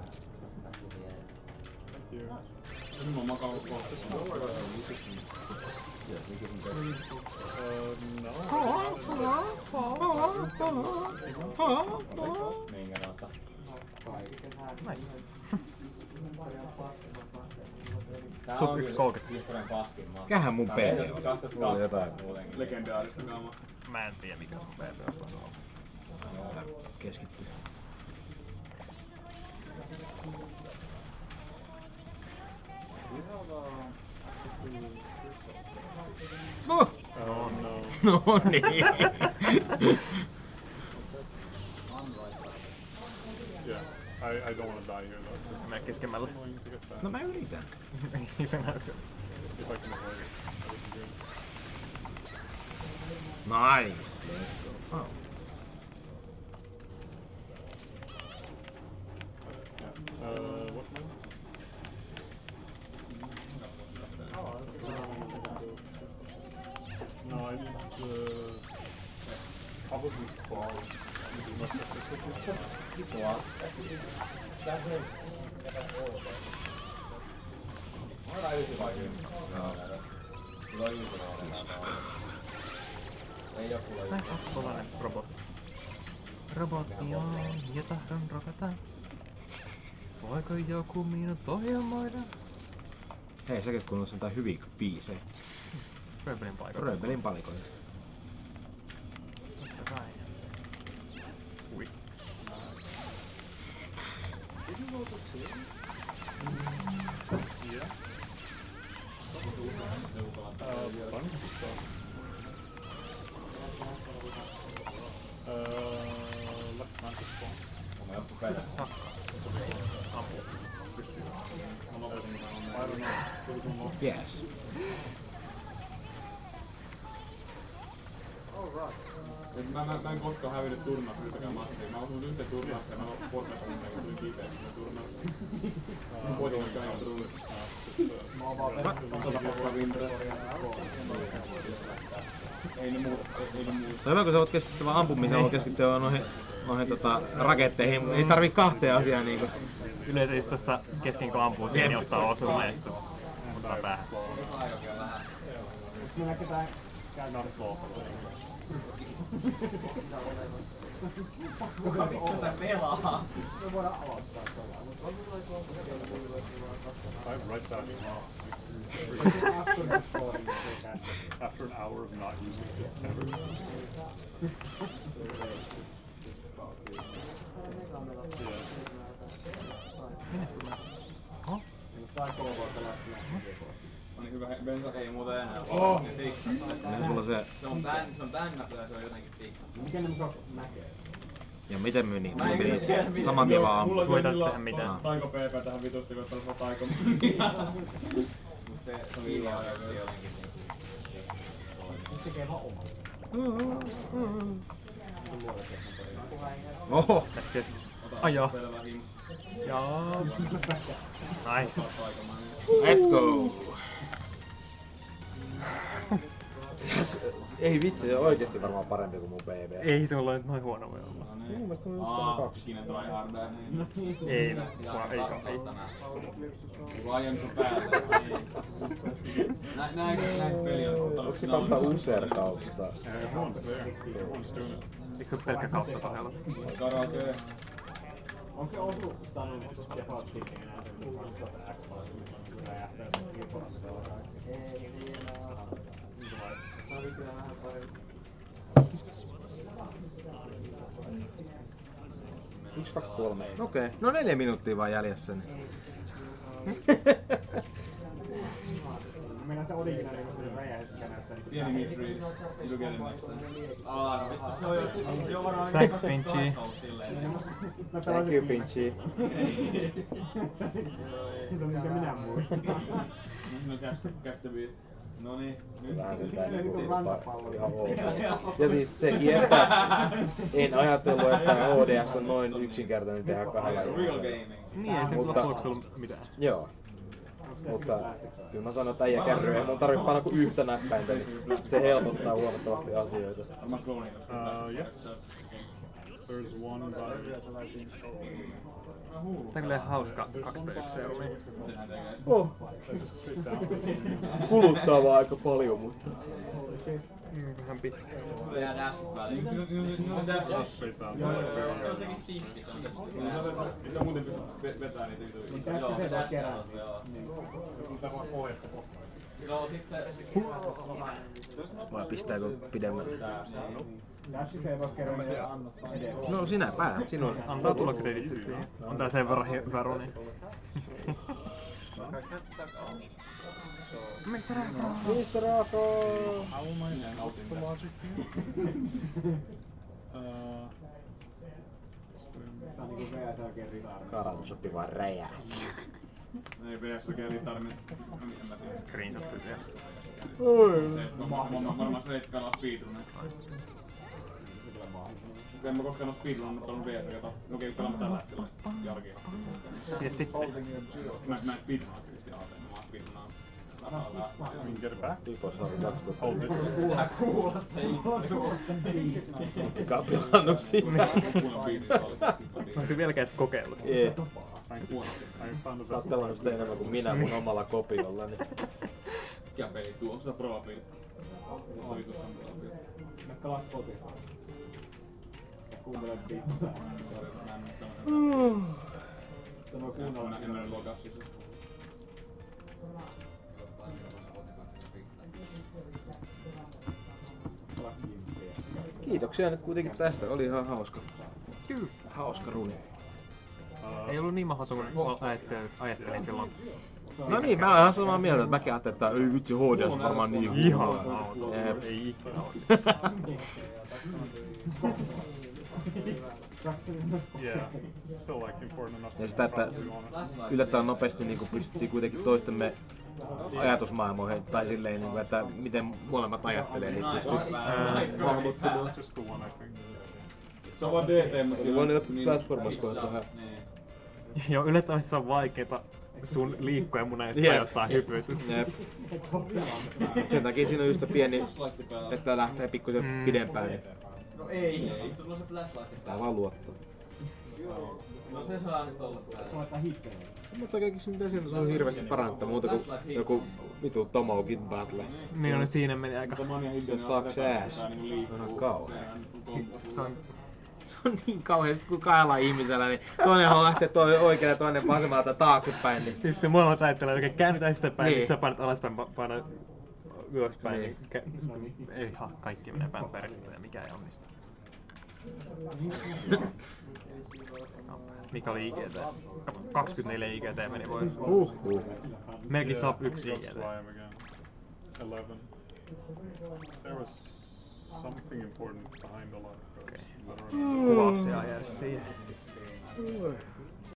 Nyt mä oon makaullut kohdassa. Minkä nota? Sut yksi kolmekymmentä. Mikähän mun P P on? Mulla on jotain Legendaarista kaamaa. Mä en tiedä mikä sun P P olisi voinut olla. keskittyy. Oh! Oh no. No niin. Yeah, I, I don't want to die here though. Mene keskemmälle. It's annoying to get that. No mä yritän. Ei se näy. If I can avoid it, that would be good. Nice. Let's go. Oh. Uh, what now? No, I need to probably fall. Näin on tuollainen robotti. Robotti on ja tahdon rokata. Voiko joku minut ohjelmoida? Hei, säkin kuunnellut jotain hyviä biisejä. Röbelin paikalla. Röbelin palikoita. Totta kai. Ui. Yeah. Uh, bunch of stuff. Uh, left mounted spawn. Ampuu. I don't know. There was one more. Yes. Mä, mä, mä en koskaan hävinnyt turnausta yhtäkään matsia. Mä osuin yhteen turnaukseen ja mä oon Fortnite kun mä tulin kipeäksi siinä turnauksessa. Mä voitin nyt käydä rullissa. Mä oon vaan vähän sata pakkaa vintoja. Ei ne muuta, ei ne muuta. No hyvä, kun sä voit keskittyä vaan ampumiseen, voit keskittyä vaan noihin, noihin tota, raketteihin. Ei tarvii kahteen asiaa niinku. Yleensä just tossa kesken kun ampuu siihen, niin ottaa osumaan ja sitten ottaa päähän. Not lawful. Kuka vittu tän pelaa? Me voidaan aloittaa tällä. I'm right back. After an hour of not using it ever. Minne sulle? Oho? On niin hyvä, bensa ei muuta enää. Oh. Ja sulla se... Se on bän, se on bännätty ja se on jotenkin tikka. Miten ne mukaan näkee? Ja miten meni? Mulla meni saman tien vaan ammu. Suita ei tehdä mitään. Taiko P P tähän vitusti, kun tuolla on taiko. Mut se on viilaa jotenkin niin. Se tekee vaan omaa. Oho! Ai joo. Jaa. Nice. Let's go! Yes. Ei vitsi, se on oikeesti varmaan parempi kuin mun B B. Ei se ole nyt noin huono voi olla. Mun mielestä on just tämä kaksi. Ikinä tryhardaa. Ei, vaan ei ei. Mulla on aiemmin sun päällä. Näin näin peli on ottanut. Onko se kautta useer kautta? Everyone's there. Everyone's doing it. Eikö se ole pelkkä kautta kahdella? Karaoke. Onko se osu standard default skipping enää sen mukaan, että X-Files räjähtää sen kilpailun? Ei vielä. Se oli kyllä vähän parempi. Yksi, kaksi, kolme. Okei, okay. No neljä minuuttia vaan jäljessä. Mennään sitä originaalia, kun se räjähtää näyttää niinku... Pieni misread. You get it next time. Aa, no vittu, se on jo... Se on varmaan... Thanks, Pinchy. Thank you, Pinchy. Se on mikä minä muistan. No catch the beat. Noniin. Vähän sentään niinku ihan ok. Ja siis sekin, että en ajatellut, että H D S on noin yksinkertainen tehdä kahdella ihmisellä. Niin, ei se loppujen lopuksi ollut mitään. Joo. Mutta kyllä mä sanon, että äijä kärryy, ei mun tarvitse panna kuin yhtä näppäintä, niin se helpottaa huomattavasti asioita. Uh, yes. There's one by... Tää on kyllä hauska kaksi peliä oli. Oh. Kuluttavaa aika paljon, mutta... Vähän pitkä. Tehdään dashit väliin. No dashit. Straight down. Se on jotenkin siisti. Se on muuten pysty vetää niitä vituja. Joo, se voi kerää. Mitä vaan ohjetta kohtaan. Joo, sit se... Vai pistääkö pidemmälle? Dashi se ei voi kerran edelleen. No sinä päät, sinun. Antaa tulla kreditsit siihen. On tää sen verran hyvä runi. mister Rako! mister Rako! How am I announcing the logic here? Uh, Tää on niinku V S L G Ritar. Karan sopi vaan räjähti. Ei V S L G Ritar, en mä tiedä. Screenshotit vielä. Varmaan se reitkaillaan speedrunen. En mä koskaan oo speedrunannut tuolla V S L G:tä. Okei, pelaamme tällä hetkellä Jargia. Miet sitten? Mä en speedrunaa tietysti A T, mä vaan speedrunaan. I mean, get it back. Pipos oli kaksituhatta. Hold it. Kuulaa kuulla se ei. Mikä on pilannut sinne. Onko se vieläkään edes kokeillut? Ei. I found the Sä oot best pelannut sitä enemmän kuin minä mun omalla kopiolla. Mikä peli tuo? Se on pro-peli. Se vitus on pro-peli. Mä kalas kotiin. Kuuntele biittää. Mä en nyt Tämä on kuunnella. En mä nyt logaa sisään. Kiitoksia nyt kuitenkin tästä, oli ihan hauska. Hauska runi. Ei ollut niin mahdoton kuin ajattelin, ajattelin silloin. No niin, mä oon ihan samaa mieltä, että mäkin ajattelin, että ei vitsi H D S on varmaan niin huono. Ihan mahdoton. Jep. Ei ikinä ole. Yeah, still like important enough. Ja sitä, että yllättävän nopeasti niin pystyttiin kuitenkin toistemme ajatusmaailmoihin, tai silleen, niin kuin, että miten molemmat ajattelee, niin pystyy hahmottumaan. Just the one, I think. Se on vaan D T, mutta... Eli voi niitä platformaskoja tähän. Joo, yllättävästi se on vaikeeta sun liikkuja mun näyttää Jep. jotain hypyitä. Jep. Sen takia siinä on just se pieni, että lähtee pikkusen Mm. pidempään. Niin No ei, ei. Tuolla se flashlight. tää vaan luottaa. No se saa nyt olla täällä. Mutta oikein mitä siinä on hirveästi parantaa muuta kuin joku vitu Tomoukin battle. Niin on, siinä meni aika... Se sucks ass. On kauhea. Se on... Se on niin kauhea, sit kun kahdella ihmisellä, niin toinen haluaa lähteä toinen oikealle ja toinen vasemmalta taaksepäin. Niin... Ja sitten molemmat ajattelee, että käännetään sitä päin, Niin. niin sä painat alaspäin, painat ylöspäin, Niin. niin, niin ei ihan kaikki menee päin peristä ja mikä ei onnistu. Mikä oli I G T? kaksikymmentäneljä I G T meni pois. Huh, huh. Melkein sub yksi I G Jobs T. Rhyme again. eleven. There was something important behind a lot of those. I don't remember. Kuvauksia jäädä siihen.